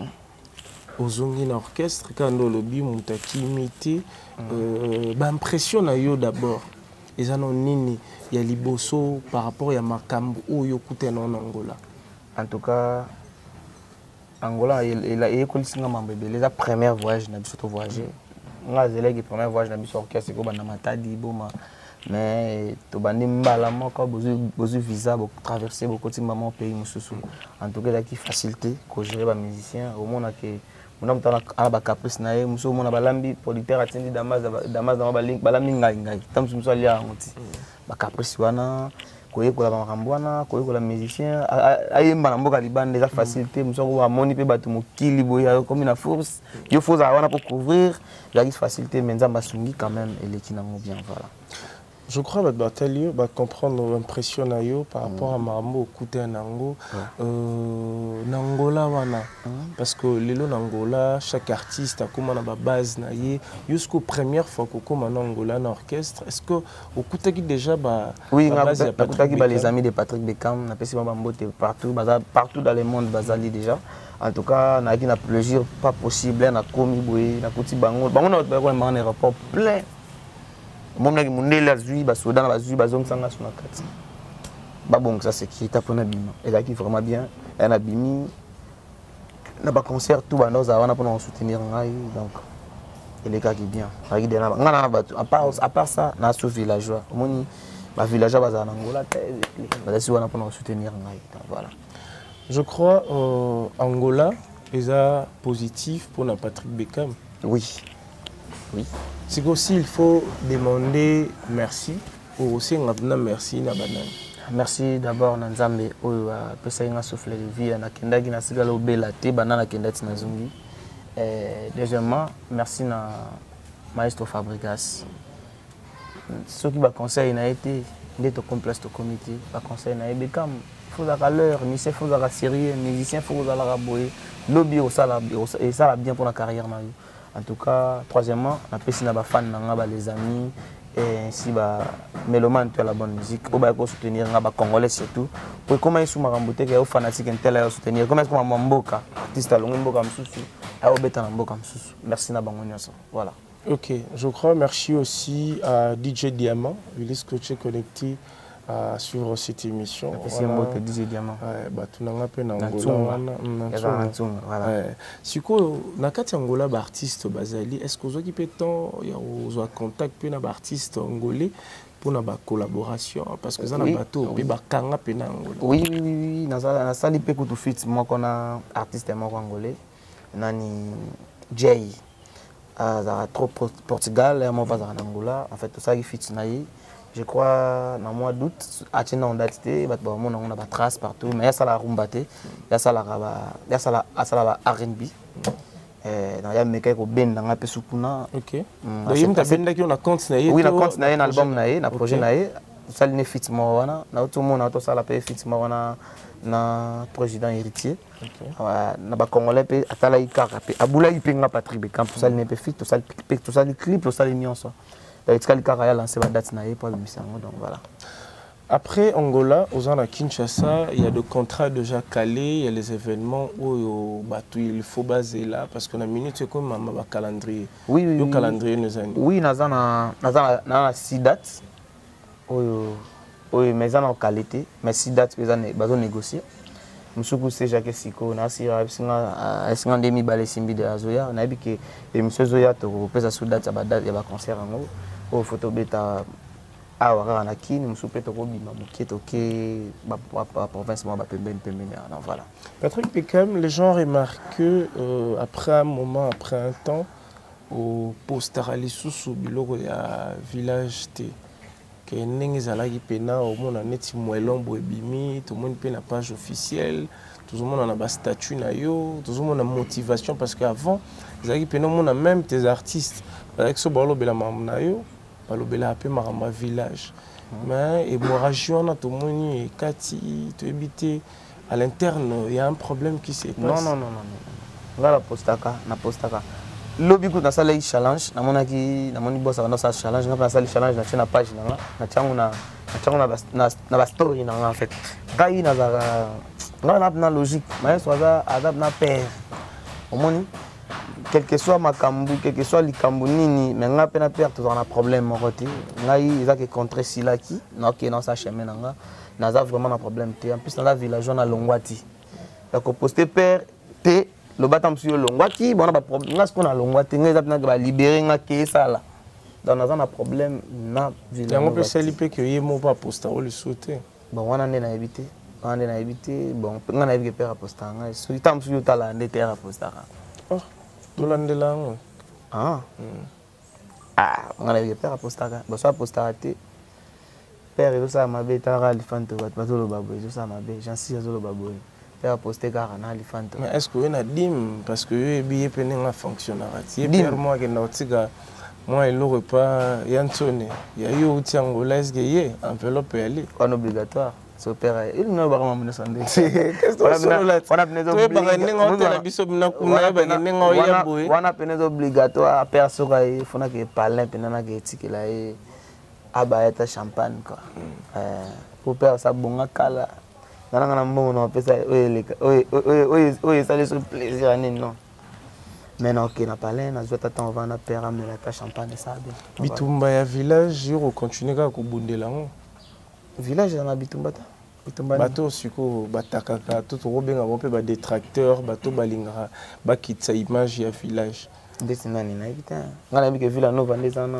Aux ongines orchestre, quand on lobby montaki imité, impressionne yo d'abord. Ils en ont nini, il y a liboso par rapport à Makambo ou Yokute en Angola. En tout cas, Angola, il a école les premiers voyages, n'a surtout voyagé. Moi, j'ai les premiers voyages n'a sur orchestre, c'est comme Matadi, Boma. Mais tu bandi mbalama quand besoin visa pour traverser beaucoup de maman pays mususu. En tout cas, il y a qui facilité que gérer les musiciens. Au moins que mon homme a ba caprice nae, musu mon balambi producteur attendi damas dans balambi ngai. Tam musu ali a ngoti. Ba caprice wana koye ko la marambwana, koye ko la musicien ayemba na mboka libane déjà facilité musu ko amoni pe batu mokili boya comme une force. Yo faut avoir pour couvrir, il y a qui facilité mais nzamba sungi quand même et les kinango bien voilà. Je crois que Batalio va comprendre l'impression par rapport à Marambo au côté Nango. Nangola wana. Parce que lelo Nangola, chaque artiste a comme une base naie. Jusqu'aux premières fois que comme en Angola en orchestre, est-ce que au côté qui déjà oui, les amis de Patrick Beckham, n'a pas partout dans le monde basali déjà. En tout cas, on a un plaisir pas possible, on a commis boy, on a petit bango, on a un aéroport plein. Mon nègre mon nez la zui, soda la zui, zong sanga sur la carte. Bon, ça c'est qui tape un abîme. Et là qui vraiment bien, un abîme. On a pas concert tout, on a pour soutenir donc et les gars qui bien. À part ça, on a ce villageois. Mon villageois va en Angola, on a pour soutenir voilà. Je crois Angola est positif pour Patrick Beckham. Oui. Oui. C'est qu'aussi il faut demander merci ou aussi merci na banane. Merci d'abord Nanzambe oyo pesa nga souffle de vie na kendaki na sigala obela te banana kendati na zungi. Deuxièmement, merci na Maestro Fabregas. Ce qui va conseil na été d'être complexe au comité, va conseil na Beckham. Faut à l'heure, musicien faut à sérieux, musicien faut à la boyer, lobby au sala et ça va bien pour la carrière na. En tout cas, troisièmement, on a fait des fans, les amis, et ainsi, mélomanes, tu as la bonne musique. On va soutenir les Congolais surtout. Pour comment ils sont maramboutés, ils sont fanatiques, ils soutenir. Comment est-ce qu'on a Mboka, artiste à Mboka Msusu, à Obeta Mboka Msusu. Merci na bangonyoso. Voilà. Ok, je crois. Merci aussi à DJ Diamant, il est scotché connecté à suivre cette émission. C'est un mot que DJ Diamant. Tu n'as pas pu Angola. Si vous avez un Angola artiste basali, est-ce que vous avez un contact avec un artiste angolais pour une collaboration? Parce que ça a un bateau, puis Bakanga pe na Angola. Oui, dans la salle pe kutu fit moi qu'on a artiste angolais. Nani Jay. Trop Portugal, moi va en Angola. En fait tout ça qui fit naï. Je crois dans le mois d'août, à Tchina on a été, on a des traces partout, mais il y a ça la rumba, il y a ça la R&B. Il y a des gens qui ben dans la pesukuna. Ok. D'ailleurs, tu as ben qui on a compte naïe. Oui, on a compte naïe, album naïe, na projet naïe. Ça n'est fit moi na tout le monde a tout ça la paix fit moi na président héritier. Na ba Congolais pe atala ikara pe abula ipenga Patrick Beckham tout ça n'est pas fit, tout ça le clip, tout ça les nuances. Il y a lancé la date pour le donc voilà. Après Angola, aux ans à Kinshasa, il y a des contrats déjà calés, il y a les événements où il faut baser là, parce qu'on a minute comme un calendrier. Oui, le calendrier nous a dit. Oui, nous avons 6 dates. Oui, mais en qualité, mais 6 dates, nous avons négocié. Nous avons Jacques Siko, nous avons demi balé simbi de Azoya, nous avons dit que monsieur Zoya, tu as sous date, il y a un concert en haut, au photo bêta. Ah, on a qui nous souhaite au bima province voilà. Patrick Beckham, les gens remarquent que après un moment, après un temps, au postarali sous biloko ya village T, que n'engi zalaki pena au monde en eti moelombo ebimi, tout le monde pe na page officielle, tout le monde en a ba statut na yo, tout le monde a motivation parce qu'avant, zalaki pena on a même tes artistes, avec ce balo bela mamna yo. Balobela appelé Maramba village. Mais hémorragie, on a tout le monde et Cathy, tu habites à l'interne, il y a un problème qui se passe. Non. Là, la postaka. Lobby coup dans ça les challenge, na moni boss dans ça challenge, na ça les challenge na page na story en fait. Kai na logique, mais soit adapte na père. Au moni quel que soit ma kambu, quel que soit likambu nini, mais on a peine à perdre, on a un problème mon côté. Ils ont contre Silaki, dans sa chemin on a vraiment un problème. En plus dans la village on a Longwati. Donc posté père T, le bâtiment sur Longwati, bon on a pas problème. Là ce qu'on a Longwati, on a libéré on ça là. Donc on a un problème na village. On peut s'allier que y mo pas poster ou le sauter. Bon on en est à éviter. On est à éviter. Bon on a évité père poster. Sur le temps sur tala on était à poster. Ah, on a eu père à postaka. Bon, soit postaka, père et tout ça m'a bé, t'as ralifante, pas tout le baboué, tout ça m'a bé, j'en suis sur le baboué. Père à poster car on a ralifante. Mais est-ce que vous avez dit parce que vous avez bien un fonctionnaire? Si père moi qui n'a moi il n'aurait pas yantonné. Il y a eu aussi angolaise qui est enveloppe elle. On obligatoire. So père, il n'a pas vraiment besoin de ça. On a peine obligatoire. Personne il faut que parler pendant que éthique là et abaeta champagne quoi. Pour père ça bon kala. Nana bon on peut ça oui ça les plaisir non. Maintenant qu'il n'a pas l'air, on va attendre on va père amener la champagne ça bien. Bitumba ya village, il continue à kubundela. Village dans la Bitumbata. Bateau siko batakaka tout robenga bompe ba détracteur bateau balinga bakitsa image ya village dessinani na ebita ngana bike villa nova ndezana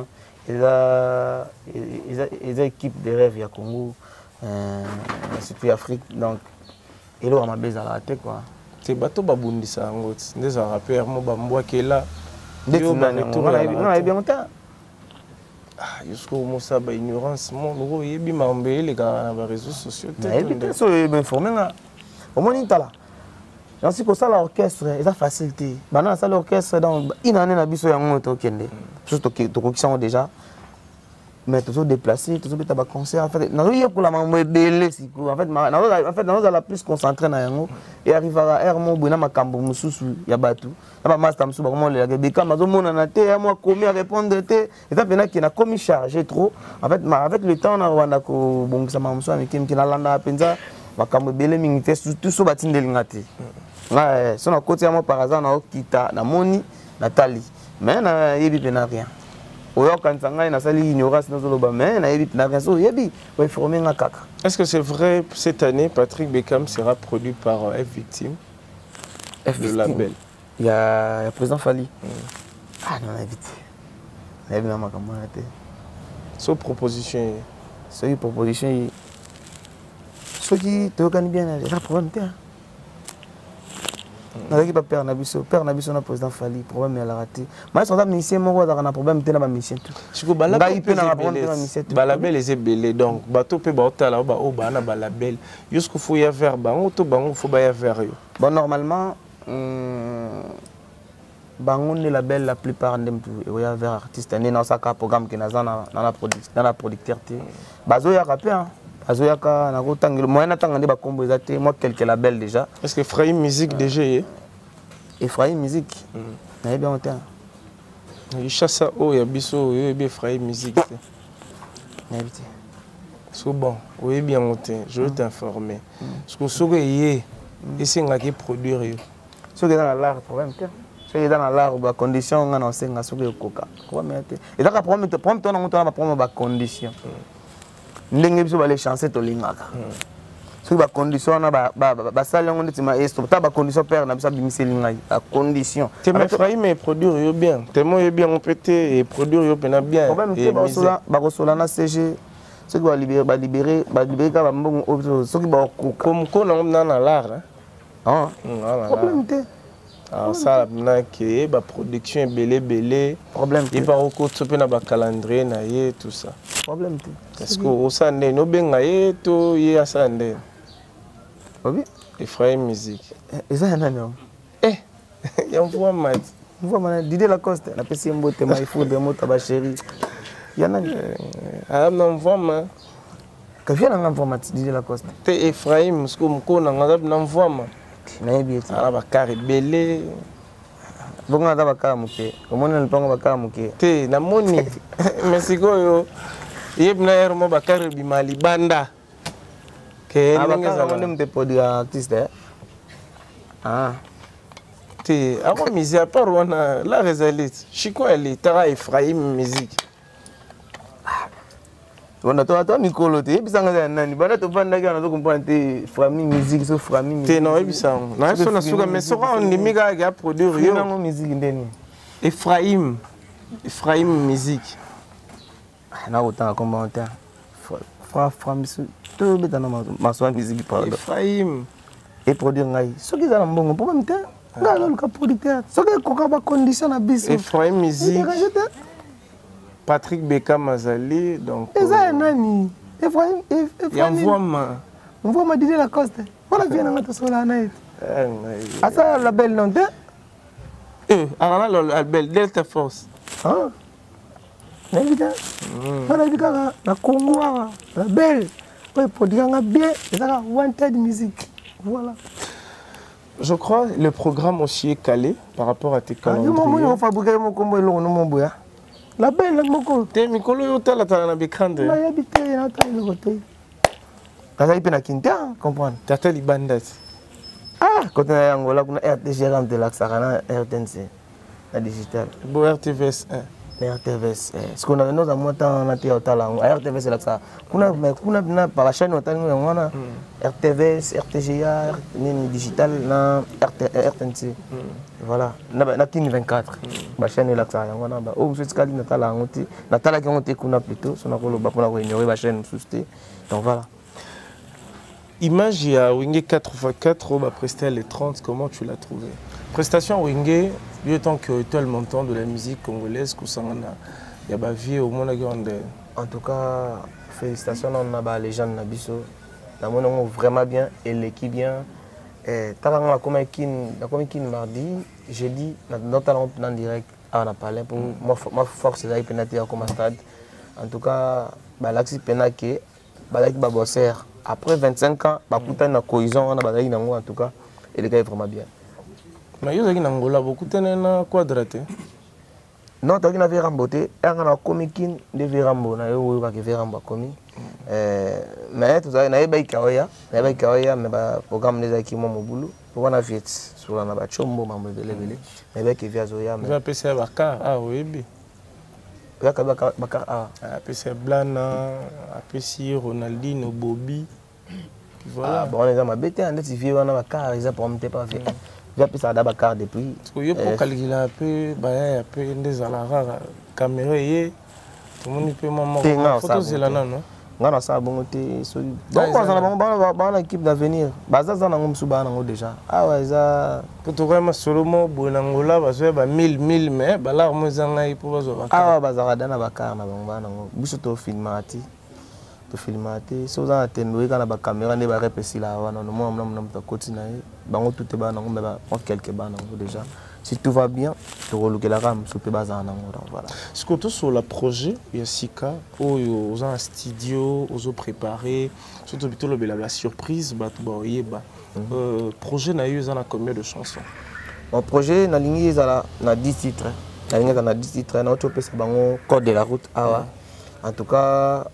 eza équipe de rêve ya Congo surtout Afrique donc elo ma beza la tête quoi c'est bateau babundisa ngoti ndeza rappeur mo bambwa kela dessinani ngana bien longtemps. Ah, jusqu'au moment ça, ignorance, mon gros, il y a les gars dans les réseaux sociaux. Il est bien informé là. Au moins il là. J'en suis comme ça l'orchestre, il a facilité. Maintenant ça l'orchestre dans une année na biso ya ngoto kende. Surtout que qui sont déjà mais toujours déplacé, toujours beta ba concert en fait. Non, il y a pour la maman belé siko. En fait, dans la plus concentré na yango et arrivera ermo buna makambo mususu ya batu. Na master musu ba comment le beka mazo mona na te moi commis à répondre te. Et ça pena qui na commis chargé trop. En fait, avec le temps na wanda ko bongisa mamusu avec qui na landa penza makambo belé mingi tout so batindeli ngate. Na son à côté moi par hasard na okita na moni Nathalie. Mais na yebi pena rien. Est-ce que c'est vrai cette année Patrick Beckham sera produit par F Victime, le label? Il y a président Fali. Ah non, on a évité. Sur proposition. Sur proposition. Ceux qui te organisent bien, il y a problème. Avec le père Nabiso, na président Fali, problème est raté. Mais son ministère mon roi un problème te na mission tout. Si ko balabel balabel est belé donc bateau peut baota là ba na balabel. Jusqu'au faut y avoir bango to bango faut ba y avoir yo. Bon normalement bango ne label la plupart ndem tout et y avoir artiste né dans sa programme qui na la producteur té. Bazo ya rapé hein. Azoyaka na kotangelo moyen natanga nde ba kombo ezate moi quelques labels déjà. Est-ce que Efraïm musique déjà Efraïm musique na bien longtemps. Il chasse o ya biso yo be Efraïm musique. Na bité. C'est bon, oui, bien monté. Je veux t'informer. Parce que ce que y est, ici, on a qui produire. Ce qui est dans l'art, problème. Ce qui est dans l'art, les conditions, on a aussi ce qui est coca. Et donc, problème, on a des conditions. On a des chances de l'ingaka. Ce qui est condition, on a des salles, on a des conditions, on a des conditions. Tu m'as fait mais produire bien. Tu m'as bien complété et produire bien. Le problème, c'est que les CG. Ceux qui vont libérer, ceux qui vont couper. Comme on a dans l'art. Ah, problème. Alors ça, c'est la production est belé. Problème. Il va recouper dans le calendrier, tout ça. Problème. Parce que au Sandé, nous bengaye, tout y a Sandé. Oui. Il ferait musique. Et ça, il y a un homme. Il y a un voix mat. Vous voyez, Didier Lacoste, la PC Mbote, il faut des mots à chérie. Il y en a un voix mat. Que vient un voix Didier Lacoste. T'es Ephraim, parce que mon con a un voix mat. Ah, bakari belé. Vous avez un bakari. Comment on peut un bakari? T'es na moni. Mais c'est quoi yo? Yebna ermo bakari bimali banda. Que on est produit artiste. Ah. T'es avant mise à part on a la résalite. Chico elle est Tara Ephraim musique. On a toi Nicolo te bisa ngana nani bana to banda kana to comprendre famille musique so famille te non ebisa na so na suka mais so on nimiga ga produire yo na musique ndeni Ephraim musique na autant commentaire musique to beta na maso musique par Ephraim et produire ngai so ki za na mbongo problème te ngalo le producteur so ke koka ba condition na biso Ephraim musique Patrick Beka Mazali, donc. Et ça, Nani. Ephraim. Il y a un voix. On voit ma Didier Lacoste. Voilà, viens à sur la naïve. Ah, ça, la belle non, alors la belle Delta Force. Ah. N'évidemment. Voilà, la Congo, la belle. Oui, produire bien. Et ça, wanted music. Voilà. Je crois que le programme aussi est calé par rapport à tes calendriers. On va fabriquer mon combo et l'on boya. La belle, mon t'es Mikolo Yotal à la Bécande. Il a habité dans le côté. Quand il a quitté, comprendre. T'as les bandettes. Ah, quand on est en Angola, on a RTG Ram de l'Axarana, RTNC, la digital. Bon, RTVS 1. RTVS. Ce qu'on a nous à moi, on a été au talent. RTVS, l'Axar. On a par la chaîne, on a RTVS, RTGA, digital, RTNC. Voilà. On a King 24. La chaîne est l'Axar. On a oh, je suis allé Natala, Natala qui ont été qu'on a plutôt, on a ignoré la chaîne sous-té. Donc voilà. Image, il y a Wingé 4x4, on va prester les 30, comment tu l'as trouvé? Prestation Wingé, il tant que tel montant de la musique congolaise, il y a vie au monde grande. En tout cas, félicitations à les gens de Nabiso. Nous avons vraiment bien et l'équipe bien. Tant qu'on mardi, jeudi, nous allons en direct à la palais pour ma force d'aller pénétrer comme stade. En tout cas, l'axi pénaké, bosser. Après 25 ans, il y a une cohésion en tout cas, et les gars est vraiment bien. Mais il y a en Angola beaucoup de quadraté. Non, tu as vu Ramboté, il y a un comique de Virambo, il y a un Virambo commis. Mais tu as un Kaoya, mais le programme des acquis mon boulot, pour la fête sur la Chombo, mais avec Viazoya. Tu as PC Bakar, ah oui. Bakar A. PC Blana, PC Ronaldinho, Bobby. Voilà. Bon, on est dans ma bête, on est vieux, on a Bakar, ils ont prompté pas fait. J'ai appris ça à Bakar depuis. Parce que pour calculer un peu, il y a un peu des alarmes, caméra, tout le monde peut m'en photo, c'est là, non? Non, ça a bon été. Donc, on a une équipe d'avenir. Bazaza na ngomsu ba nango déjà. Ah ouais, ça. Pour tout vraiment solomo bonangola bazoya ba 1000 mais balar mo zanga ipo bazoba. Ah ouais, bazara dana bakar na bangba nango. Biso to filmati. To filmati. So za atendo kana ba caméra ne ba repesi la wana no mo amna mta koti na ye. Bango tout ba nango mais ba quelques ba nango déjà. Si tout va bien, tu relouquer la rame, tu peux baser en anglais. Voilà. Surtout sur le projet, il y a Sika, aux un studio, aux préparé, surtout la surprise, projet n'a eu combien de chansons? Mon projet n'a ligne na 10 titres. La ligne na 10 titres, na autre pays bango code de la route. En tout cas,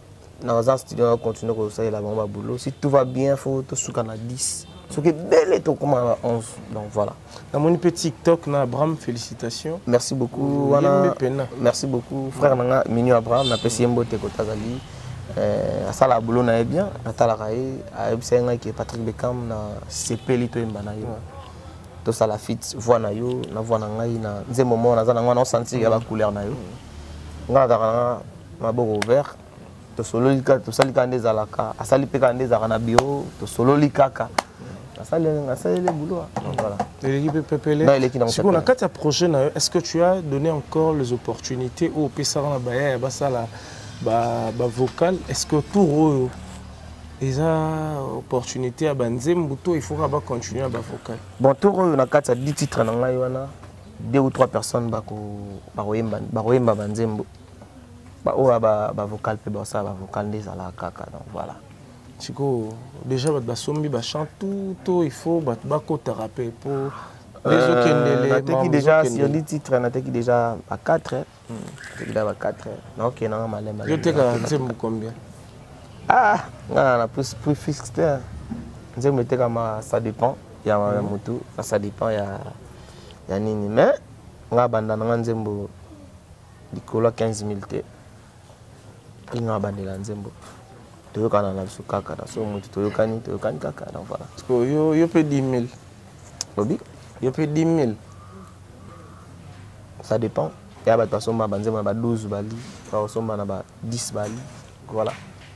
dans un studio, on va continuer comme ça, il a vraiment boulot. Si tout va bien, il faut tout souka na 10. Ce qui est bel et tout comme à 11. Donc voilà. Dans mon petit TikTok, na Abraham, félicitations. Merci beaucoup. Merci beaucoup. Frère Nanga, Minu Abraham, na pesi mbote kotazali. Ça la boulot na bien. Natala Rae, a qui est Patrick Beckham, na CP Lito Mbanayo. Tout ça la fit, voix na yo, na voix na ngai na nze moment na zana ngwana senti ya ba couleur na yo. Ngala ma bogo vert. To solo lika to salika ndeza laka, asali peka ndeza kana bio, to solo likaka. Asali le boulot. Voilà. L'équipe Pepele. Si on a 4 projets, est-ce que tu as donné encore les opportunités au Pessara Baya basala ba vocal, est-ce que tout les opportunités à Banzem Bouto, il faut continuer à vocal. Bon, tout on a 4 à 10 titres dans la 2 ou 3 personnes baroyemba Banzembo. Ba vocal pe ba ça ba vocal des ala kaka donc voilà. Chico déjà ba sombi ba chante tout il faut ba ko thérapie pour les autres déjà sur 10 titres on a déjà à 4 déjà à 4 donc il y a malin je te Nzembo combien ah on a plus fixe Nzembo te comme ça dépend il y a un moto ça dépend il y a nini mais on a bandana Nzembo dikolo 15 000 te inga bandela Nzembo toyokana na biso kaka na so moto toyokani kaka donc voilà parce que yo peut 10 000 lobi yo peut 10 000 ça dépend il y a bato basomba banzembo na 12 bali basomba na 10 bali voilà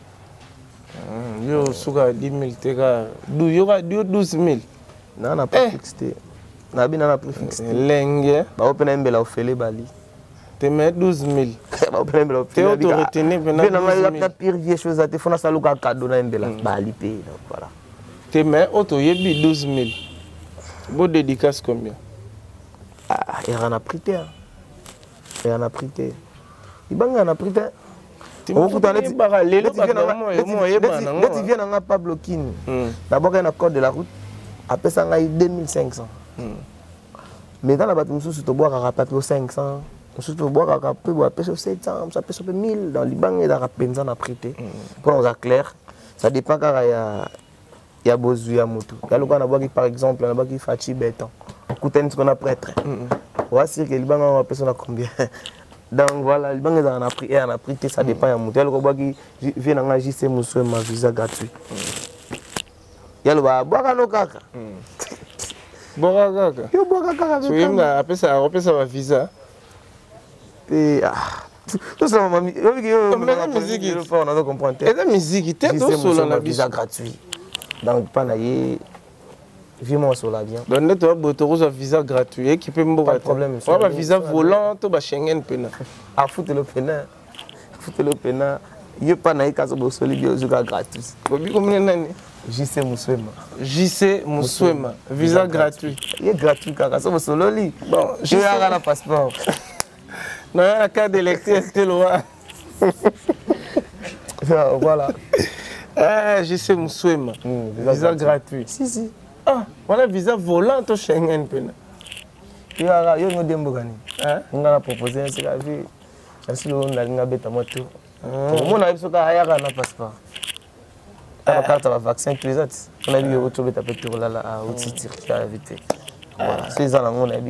yo suka 10 000 teka yo 12 000 na na pas fixé na bina na plus fixé lenge ba opena mbela ofele bali te mets 12 000. Tu as retenu la pire vieille chose à te faire, ça a cadeau dans mbela. Voilà. Tu mets auto yebi 12 000. Beau dédicace combien? Ah, il en a pris terre. Il en a pris terre. Il en a pris terre. Tu viens dans Pablo Kin. D'abord, il y a un code de la route. Après ça, il y a 2500. Mais dans la bâtiment, tu bois à 500. On peut boire à peu 700, ça peut 1000 dans les banques et dans la pension à prêter. Pour nous clair, ça dépend car il y a besoin de moto. Il y a le cas par exemple, il y a qui fait béton. On coûte ce qu'on a prêté. On va dire que les banques ont personne à combien. Donc voilà, les banques ont prêté, ça dépend de moto. Il y a le cas qui vient en JC Moussou ma visa gratuit. Il y a le cas boire à nos caca. Boire à caca. Il y a boire à caca. Tu veux après ça va visa. Et tout ça, maman, la musique, il faut on a comprendre. Et la musique, il est solo la visa gratuit. Donc pas naïe, vivement sur la bien. Donc tu as beau visa gratuit qui peut me pas de problème. On va visa volant, tu vas Schengen pena. À foutre le pena, il y a pas naïe quand on solide visa gratuit. Combien d'années? JC Moussouema, visa gratuit. Il est gratuit quand on solo li. Bon, je vais avoir le passeport. Non, il y a la carte d'électeur, c'était loin. Voilà. Je sais, Moussouema. Visa gratuit. Si. Ah, voilà, visa volant au Schengen. Il y a un démbogani. On a proposé un CKV. Je suis là, bête à moto. Mon ami, c'est qu'il y a un passeport. La carte de vaccin, tous les autres. On a dit que tu as fait tout là, à Outiti, tu as évité. Voilà, c'est ça, on a dit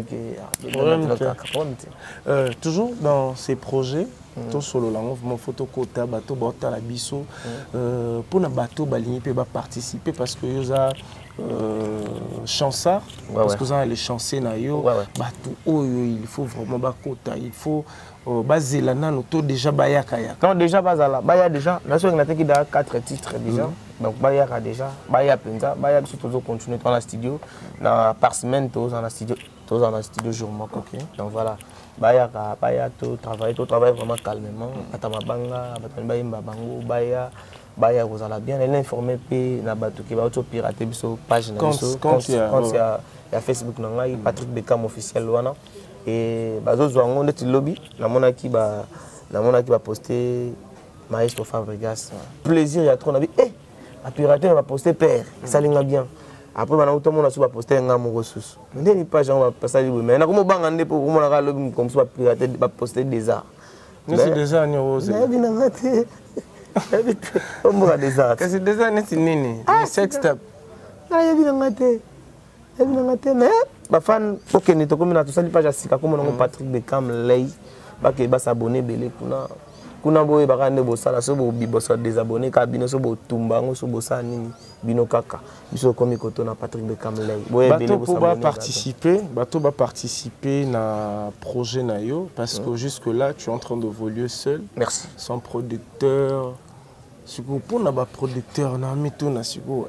que toujours dans ces projets, tout solo la mouvement photo kota bateau bota la biso pour na bateau baligné peut participer parce que yoza chansard parce que ça les chancer na yo bateau il faut vraiment bakota il faut baser la nano to déjà bayaka ya quand déjà bazala baya déjà la soirée n'a qui 4 titres déjà donc bayaka déjà baya penza baya biso toujours continuer dans la studio na par semaine tous dans la studio jour moko donc voilà baya to travailler vraiment calmement atama banga batani bayimba bango baya vous allez bien l'informer pe na bato ki ba auto pirater biso page na biso quand il y a Facebook na ngai Patrick Beckham officiel wana et bazo zwango ndeti lobby na mona ki ba poster Maestro Fabregas plaisir ya trop na bi a pirater va poster père ça linga bien après bana auto mona so ba poster nga mo ressources ndeni page on va passer libre mais na ko mo banga nde po mona ka lobby comme so ba pirater ba poster des arts c'est des arts ni rose Omboka des arts. Kasi des années c'est nini. Sex tape. Na yebi na ngate. Yebi na ngate mais ba fan OK ni to komina to sali page asika comme on Patrick Beckham lay ba ke ba s'abonner belé kuna boye ba kande bo sala so bo bi bo so désabonner ka bino so bo tumba ngo so bo sa nini bino kaka biso komi koto na Patrick Beckham lay boye belé bo s'abonner. Bato ba participer na projet na yo parce que jusque là tu es en train de voler seul. Merci. Sans producteur. Siko pour na ba producteur na mito na siko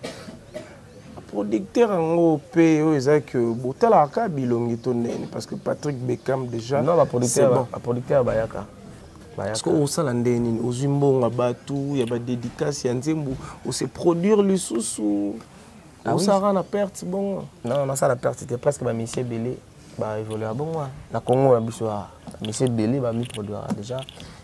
producteur en pays que botala ka bilongi to nene parce que Patrick Beckham déjà non ba producteur bayaka parce que au sala ndeni ozimbo ngabatu ya ba dédicace ya nzembo o se produire le sousou au sara na perte bon non ça la perte c'était presque ba monsieur Belé ba évoluer bon na Congo na biso monsieur Belé ba mi produire déjà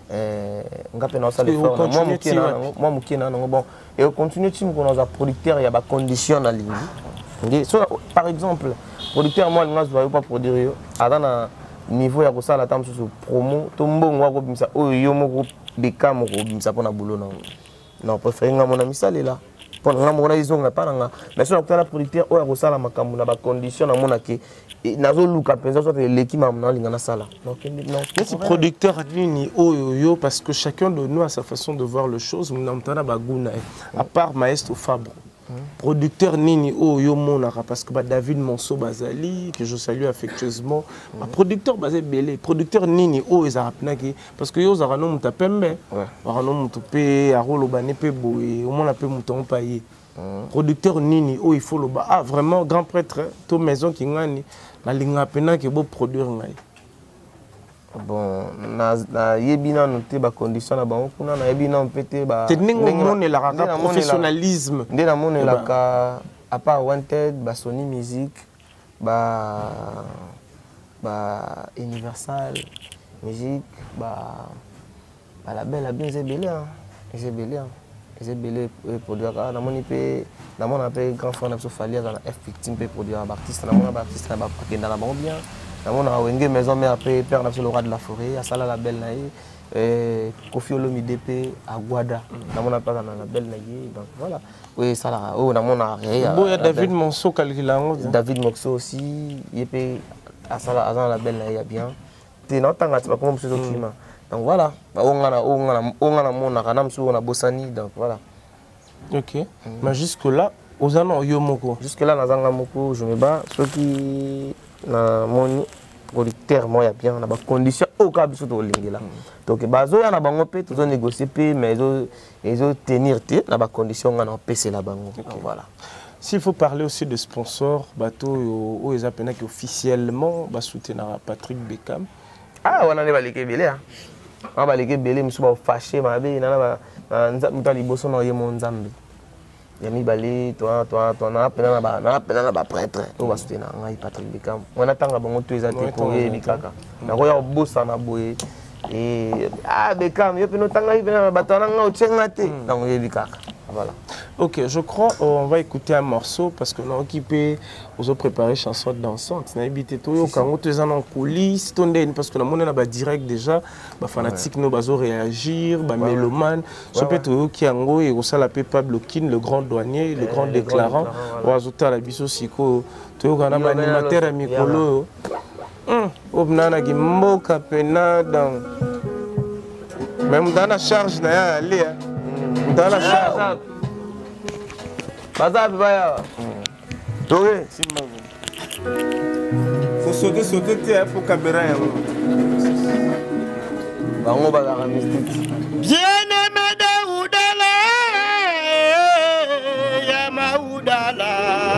ngape na sala fort moi mukina na bon et on continue tim qu'on a producteur il y a ba condition na ligne so par exemple producteur moi nga zo pas produire adana niveau ya ko sala tam sur promo to mbongo wa ko bimisa oyo yo moko Beckham ko bimisa pona boulot na non préféré nga mona misale là pour nga mona izonga pa nga mais so na producteur oyo ko sala makambo na ba condition na mona ke nazo luka penza so l'équipe na linga na sala donc non c'est producteur nini oyo parce que chacun de nous a sa façon de voir les choses nous n'entendons pas guna à part Maestro Fabre producteur nini oyo monara parce que David Monso Bazali que je salue affectueusement producteur basé belé producteur nini oyo ezarapnaki parce que yo zarano muta pembe zarano mutu pe arolo bane pe boye au moins pe muton paye producteur nini oyo il faut le vraiment grand prêtre to maison ki ngani na linga pena ke bo produire ngai bon na yebina noté ba condition na bango kuna na yebina mpete ba technique mone la professionnalisme ndena mone la ka à part Wanted ba Sony Music ba Universal Music ba la belle bien Zebelé produire na moni pe na mona pe grand frère na so falia na F15 pe produire ba artiste na mona ba artiste na ba kenda na bango bien na mona wenge maison mais après père na le roi de la forêt à sala la belle na Kofi Olomide pe Aguada na mona pas na la belle na donc voilà oui sala oh na mona boya David Monso calculango David Monso aussi yepé à sala à la belle na bien té na tanga tu pas comme ce climat. Donc voilà, on a mon bossani, donc voilà. Ok, mais jusque-là, aux années Yomoko. Jusque-là, dans Moko, je me bats. Ceux qui mon producteur, moi, il y a bien, on a des conditions au cas où là. Donc, bazo y a na bango pe, tout négocier pe, mais ils ont tenir té, na ba condition on a PC la bango. Voilà. S'il faut parler aussi de sponsors, bateau où ils appellent officiellement, ba soutenir Patrick Beckham. Ah, on a des balais belé. On va les belé, je suis fâché, ma belle, na liboso na yemo nzambe. Yami balé, toi, na pena ba prêtre. On va soutenir ngai Patrick Beckham. On attend bango tu ezate pour bikaka. Na koya bossa na boye. Et Beckham, yo peno tanga ibena batana nga otsenga te. Donc bikaka. Voilà. Ok, je crois on va écouter un morceau parce que nous avons occupé, nous avons préparé chanson dansante. Nous avons habité tout quand nous sommes en coulisses, parce que nous avons direct déjà, les fanatiques nous ont réagir, les mélomanes, je peux tout qui en et aussi la Pablo Kin, le grand douanier, le grand déclarant, ou ajouter la biso siko, tout quand on a animateur à Mikolo, obnana qui moka pena dans, même dans la charge n'a aller. Dans la charge. Bazar baya. Doré. Faut sauter, faut caméra. Bango bazar mystique. Bien-aimé de Oudala, Yama Oudala.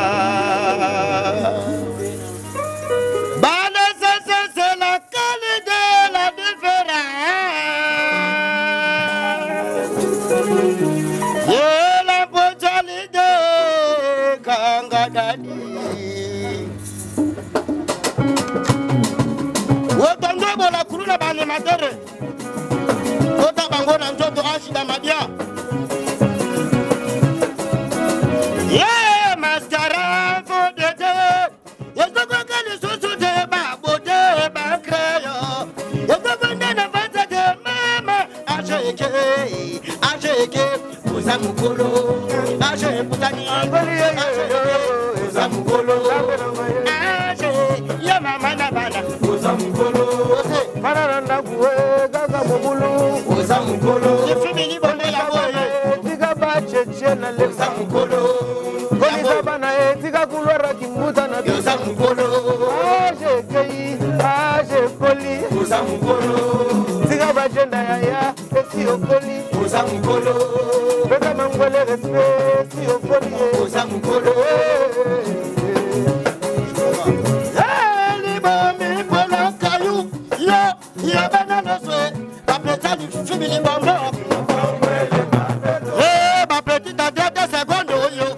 Bana c'est la qualité, la différence. Yeah, la brutalité, Kangadani. Otango bola kuruna bani matere. Otabango na njoto ashida madia. Yeah, mascara for the day. Yesoko kani susu de ba bote ba kreyo. Yesoko nena fata de mama asheke. Oza mukolo. Ya mama na bana. Oza mukolo. Para ndakuwe gaga mukulu. Oza mukolo. Ifimili bonde ya boye. Tika bacheche na le. Oza mukolo. Koni sabana tika kulwara kimbuta na. Oza mukolo. Aje kei, aje poli. Oza mukolo. Tika bajenda ya esi okoli. Oza mukolo. Beka mangwele respect esi okoli. Oza mukolo. Ya banana soe, ma petite fibili bombo. Ma petite à 2 secondes yo.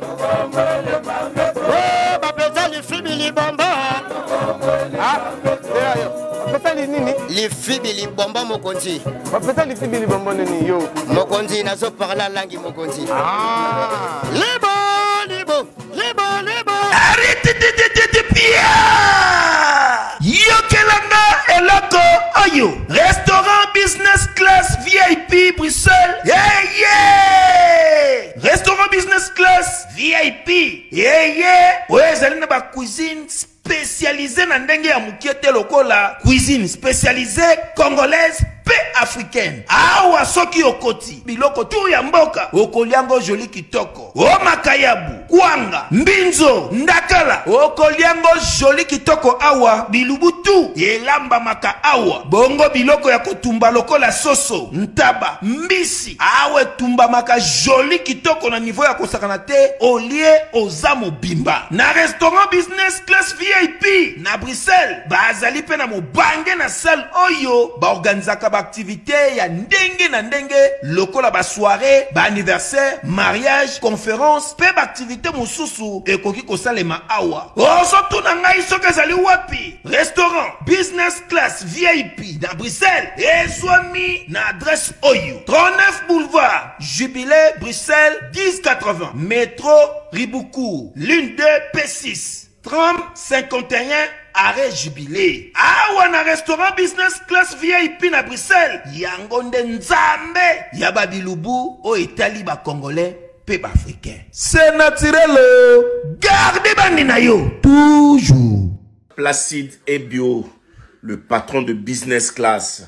Ma petite fibili bombo. Ah, petali nini? Les fibili bombo mokonzi. Ma petali fibili bombo nini yo? Mokonzi nazo parla langue mokonzi. Ah. Libo. Arrête de Pierre. Yokelanga eloko oyo. Restaurant business class VIP Bruxelles. Yeah. Restaurant business class VIP. Yeah. Ouais, zali na ba cuisine spécialisée na ndenge ya mukiete lokola. Cuisine spécialisée congolaise pe africaine. Awa soki okoti biloko tu ya mboka okoliango joli kitoko. O makayabu, kwanga, mbinzo, ndakala okoliango joli kitoko awa bilubutu elamba maka awa. Bongo biloko ya kotumba lokola soso, ntaba, mbisi awe tumba maka joli kitoko na niveau ya kosakana te olie ozamo bimba. Na restaurant business class VIP na Bruxelles bazali pe na mobange na salle oyo ba organizaka ba activité ya ndenge na ndenge lokola ba soirée, ba anniversaire, mariage, conférence, pe ba activité mosusu ekoki kosalema awa. Osoto na ngai soki ezali wapi? Restaurant business class VIP na Bruxelles ezwami na adresse oyo 39 boulevard Jubilé Bruxelles 1080 métro Riboucourt l'une 2 P6 30 51 arrêt Jubilé. Awa na restaurant business class VIP na Bruxelles yango nde nzambe ya babilubu o etali ba congolais pe ba africain. C'est naturel. Gardez bandi na yo toujours. Placide et Bio, le patron de business class.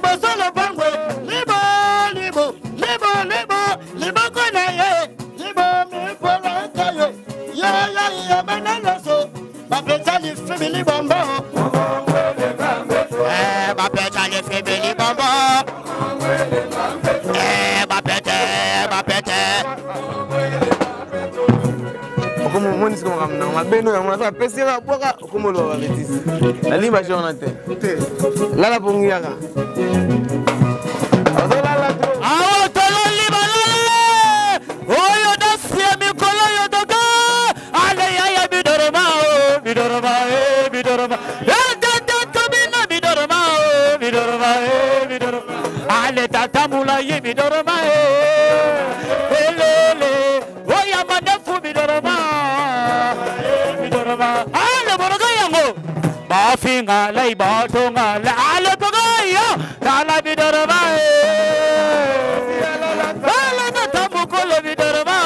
Ma petite fibili bombo. Ma petite fibili bombo. Ma petite. Como mundo com não, mas bem não é uma pessoa a boca como lo abetis. Ali baixo na te. Lá na pungia cá. Tamula yemi doroma elele oya manefu bidoroma bidoroma ale boroga yango bafinga lai batonga la ale boga la bidoroma ala na tamukolo bidoroma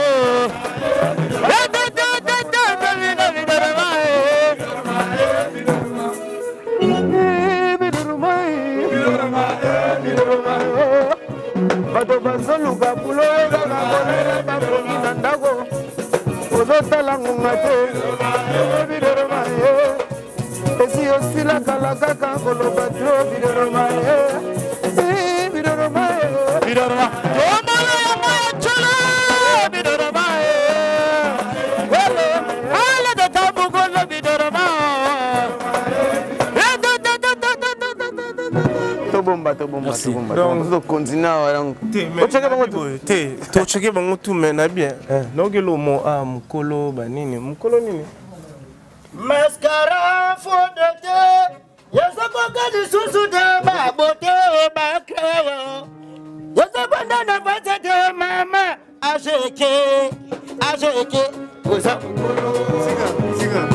Bato bazoluka pulo ezaka kolele bakoki na ndako ozotala ngonga te bidoroma esi osilakala kaka koloba tro bidoroma bidoroma bidoroma omala ya moya chola bidoroma ala de tabugolo bidoroma Tobomba. Donc, continue. Tu checker bango tout mais bien. Donc le mot mukolo banini, mukolo nini. Mascara fondete, yasokoka lisusu de ba bote ba kreyo. Yasabanda na bata de mama ajeke. Oza mukolo. Siga.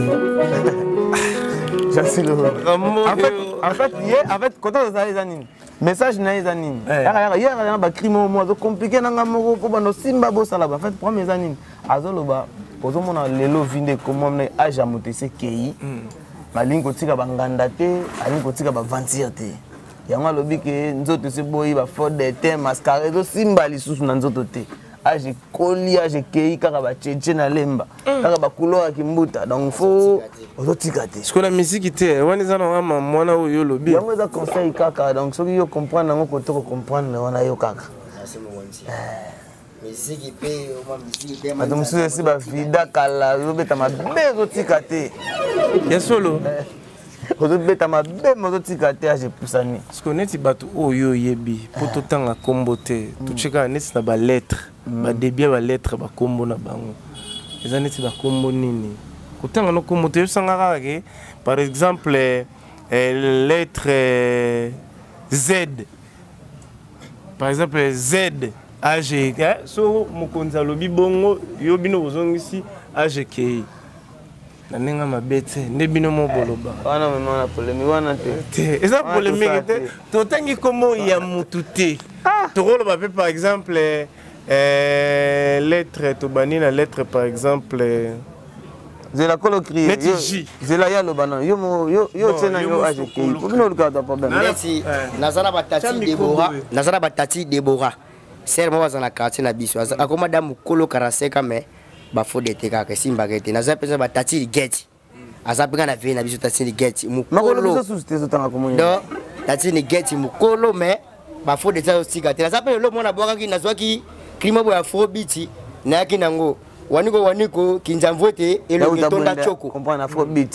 En fait, quand on a les années, message na eza nini yaka ba crime mo zo compliqué nanga moko ko bano simba bosala ba en fait premier eza nini azoloba ozomona lelo vinde comment na age amotese kei malingi kotika banganda te alingi kotika bavantir te yango alobi ke nzoto se boyi ba faute de te mascara ezosimba lisusu na nzoto te age koli age kei kaka bacheche na lemba kaka bacouleur ya kimbuta donc faut ozotika te sikoyo na misiki te wana eza na mwana oyo olobi yango eza conseil kaka donc soki yo comprendre yango koto kocomprendre wana yo kaka bato mosusu esi bavida kala ozobeta mabe ezotika te ya solo ozobeta mabe ozotika te age epusani sikoyo neti bato oyo oyebi mpo totanga kombo te tocekaka neti na balettre badebia balettre bakombo na bango eza neti bakombo nini kotanga no kombo te yosanga kaka ke par exemple lettre Z par exemple Z age so mokonzi alobi bongo yo bino bozongisi age kei na ndenge mabe te nde bino moboloba wana mema na polémique wana te eza polémique te totangi kombo ya mutu te tokoloba mpe par exemple lettre tobani na lettre par exemple zela kolo crier neti J zela ya loba non yo tena yo age kei bino luka ta problème neti nazala batati Deborah ser mo bazana quartier na biso akoma damu kolo 45 mais ba fode te kaka simba kete naza pesa batati get azapinga na vena biso tati get makolo biso susite zotanga komonya do tati ni get mukolo mais ba fode te osika te naza pe lo mona boka ki nazwaki krimo bo ya afrobeat na yaki nango waniko kinjamvote elonge tonda choko comprendre afrobeat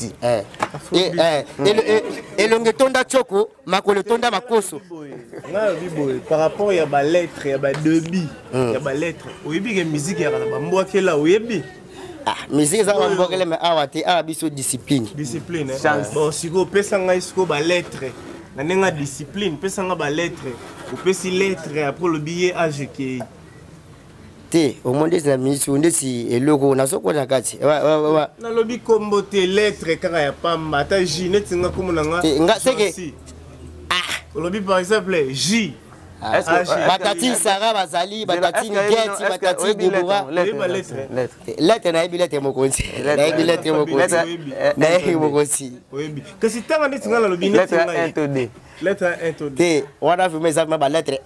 elonge tonda choko makolo tonda makoso nga biboy par rapport ya ba lettre ya ba debi ya ba lettre oyebi ke musique ya kana bambwake la oyebi musique za bambwake mais awate biso discipline bon siko pesa ngai siko ba lettre na nenga discipline pesa nga ba lettre opesi lettre après le billet AGK te omonde na ministre onde si eloko nasoko na kati na lobi kombo te lettre kaka ya pamba ata J neti nga komona nga seke lobi par exemple J batati Sarah bazali batati Ngeti batati Deborah lettre na ebi lettre mokonzi na ebi lettre mokonzi kasi tanga neti nga lobi neti nga lettre 1 to 2 te wana fume za ba lettre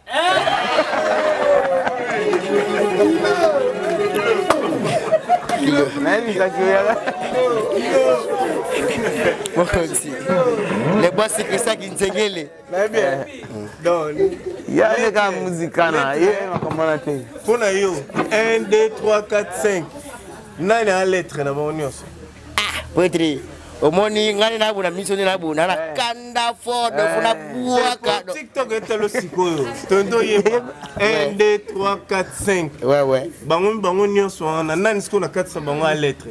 les bois c'est ça qui nzengele donc ya le ka muzikana ye makomana te pona yo 1 2 3 4 5 nani a lettre na bonioso poetry omoni ngani na buna mission na buna na kanda fodo funa buaka TikTok etelo sikoyo tondo ye 1 2 3 4 5 ouais bango nyonso na nani siko na 4 bango a lettre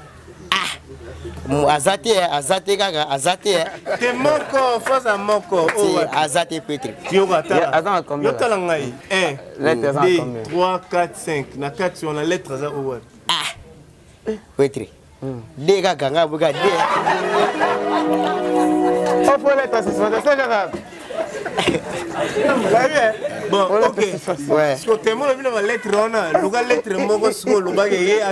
azate kaka azate te moko faza moko azate Petri yo tala yo tala ngai 1 2 3 4 5 na 4 on a lettre za owa Petri de kaka nga buka de faut lettre c'est ça bon ok ouais ce que temo le vina lettre ona luga lettre moko siko luba ke ye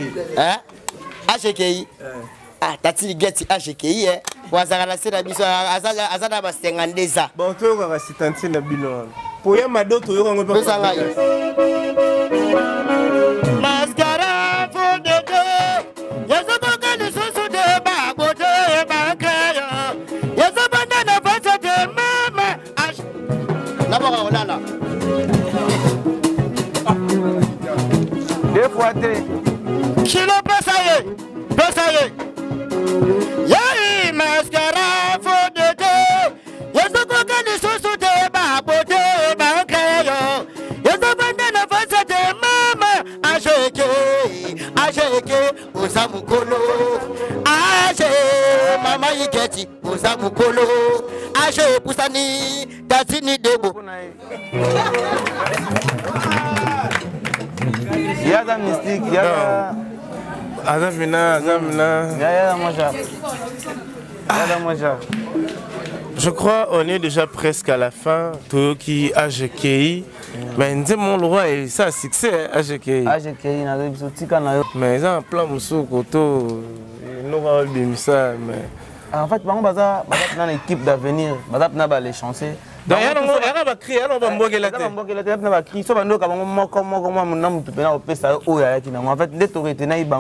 AGK tati geti AGK wazaka na sera biso azana ba 52 bon to ko ka sitanti na bino po ya madoto yo ngo pa sanga mascara for the day yeso boka ni soso de ba bote ba kaya yeso banda na fasa de mama na boka olala deux fois te kilo pesaye yai mascara for the day yeso boka ni soso de ba bote ba kaya yeso banda na fasa de mama AGK uzamukolo mama yiketi uzamukolo pusani tatini debo yada mystique yada azamina yada moja Je crois qu'on est déjà presque à la fin. Toyoki AGKI. Mais mon roi, c'est un succès, AGKI. AGKI, mais ils ont un plan Moussou Koto. Ils n'ont pas eu ça. En fait, on a une équipe d'avenir. On a les chancer. Donc, il y a un cri, il y a un cri. Il y a un cri. En fait, dès que tu es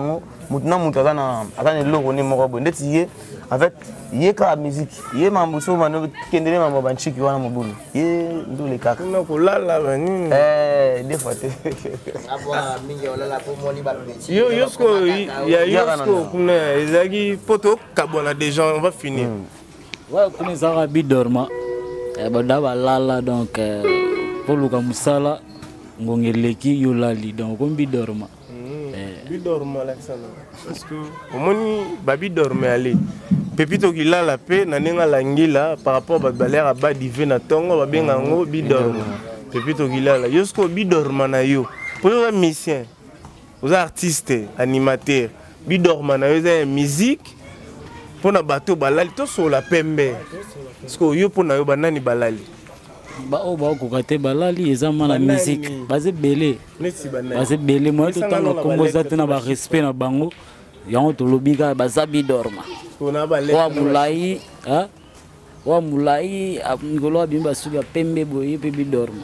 en fait, il y a la musique. Il y a la musique. Il y a la musique. Il y a la musique. Des fois, des gens, on va finir. Ouais, comme ça, Rabi Dorma. Donc, pour le Kamusala, on est l'équipe Yolali. Donc, on Bidorma. Bidorma, Alexandre. Parce que, au moins, Babi dorme aller. Pepito qui l'a la paix, Nanenga Langila, par rapport à Baler à Badivé, Natongo, Babengango, Bidorma. Pepito qui l'a la. Yosko Bidorma na yo. Pour les musiciens, aux artistes, animateurs, Bidorma na yo, c'est musique. Pour na bateau balali, tout sur la pembe. Parce que yo pour na yo banani balali. Ba o ba ko kate balali ezama na musique. Basé belé. Basé belé moi tout temps komboza tena ba respect na bango. Yango to lobika basabi dorma. Wa mulai, hein? Wa mulai ngolo bimba suga pembe boye pe bidorma.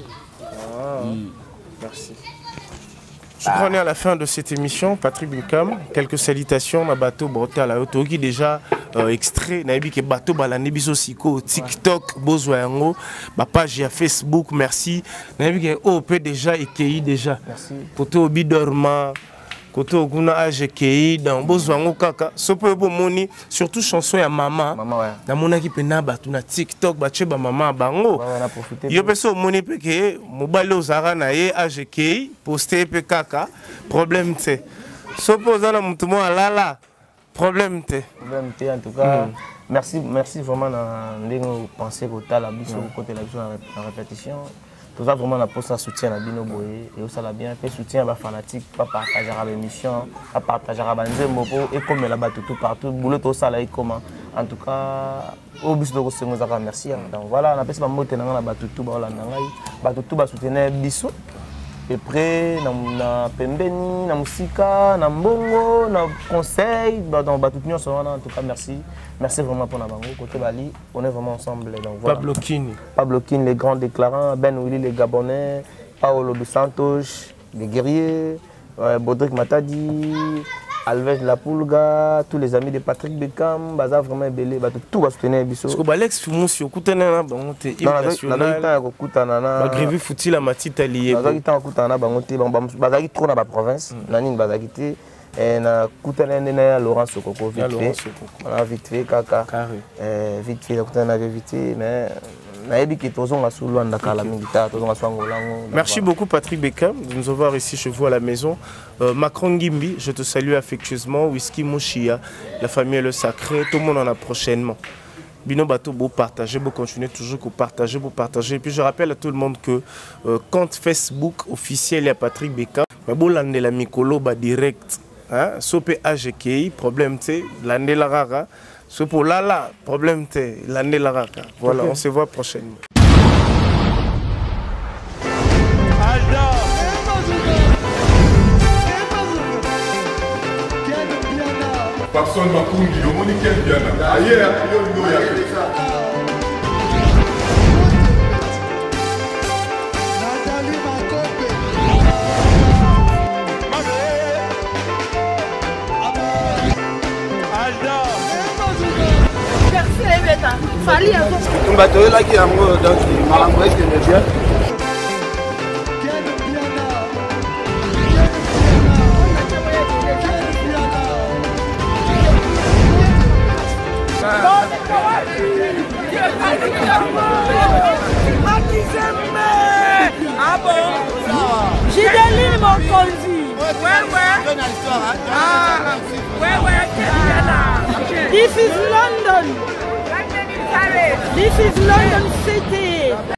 Merci. Je crois qu'on est à la fin de cette émission. Patrick Bicam, quelques salutations. Ma bateau broté à la haute qui déjà extrait. Naïbi que bateau balanebiso siko TikTok bozoyango. Ma page à Facebook. Merci. Naïbi que OP déjà et déjà. Merci. Côté Obi Dorma. Côté Oguna AGKI dans Bozwango Kaka, sopo bo moni surtout chanson ya mama. Na mona ki pena batu na TikTok bache ba mama bango. Yo peso moni peke mobile ozara na ye AGKI poster pe kaka problème te. Sopo za na mutu mo alala problème te. Problème te en tout cas. Merci vraiment na ndenge penser ko tala biso côté la biso en répétition. Tout ça vraiment pour ça soutien à Bino Boye et ça l'a bien fait soutien à fanatique pas partager à l'émission à partager à Banzembo et comme là-bas tout partout boulot tout ça là comment en tout cas au bus de Rosemont ça merci donc voilà on appelle ça moté na batu tout ba la ngai batu tout ba soutenir biso et près na pembeni na musika na mbongo na conseil dans batu tout en tout cas merci vraiment pour Nabango côté Bali on est vraiment ensemble donc voilà Pablo Kine les grands déclarants Ben Willy les Gabonais Paolo dos Santos les guerriers Bodrick Matadi Alves La Pulga tous les amis de Patrick Beckham baza vraiment belé tout va soutenir biso parce que Alex Fumusio kutana na bango te national na kutana na magrivi futila matita lié bazaki ta kutana bango te bazaki trop na ba province nani bazaki te et na kutana na Laurent Sokoko vite fait kaka vite fait kutana vite mais merci beaucoup Patrick Beckham de nous avoir ici chez vous à la maison. Macron Gimbi, je te salue affectueusement. Whisky Mouchia, la famille est le sacré. Tout le monde en a prochainement. Bino Bateau, beau partager, beau continuer toujours beau partager. Et puis je rappelle à tout le monde que compte Facebook officiel il y a Patrick Beckham. Mais bon l'année la Mikolo ba direct. Sopé AGKI, problème c'est l'année la rara. Ce pour là, problème t'es l'année la raka. Voilà, on se voit prochainement. Personne m'a conduit, on est quel bien. Ailleurs, il y a On va te là qui a donc Malambo est bien. Ah bon? Gideline mon conduit. Ouais. Ah, ouais. This is London. This is London City.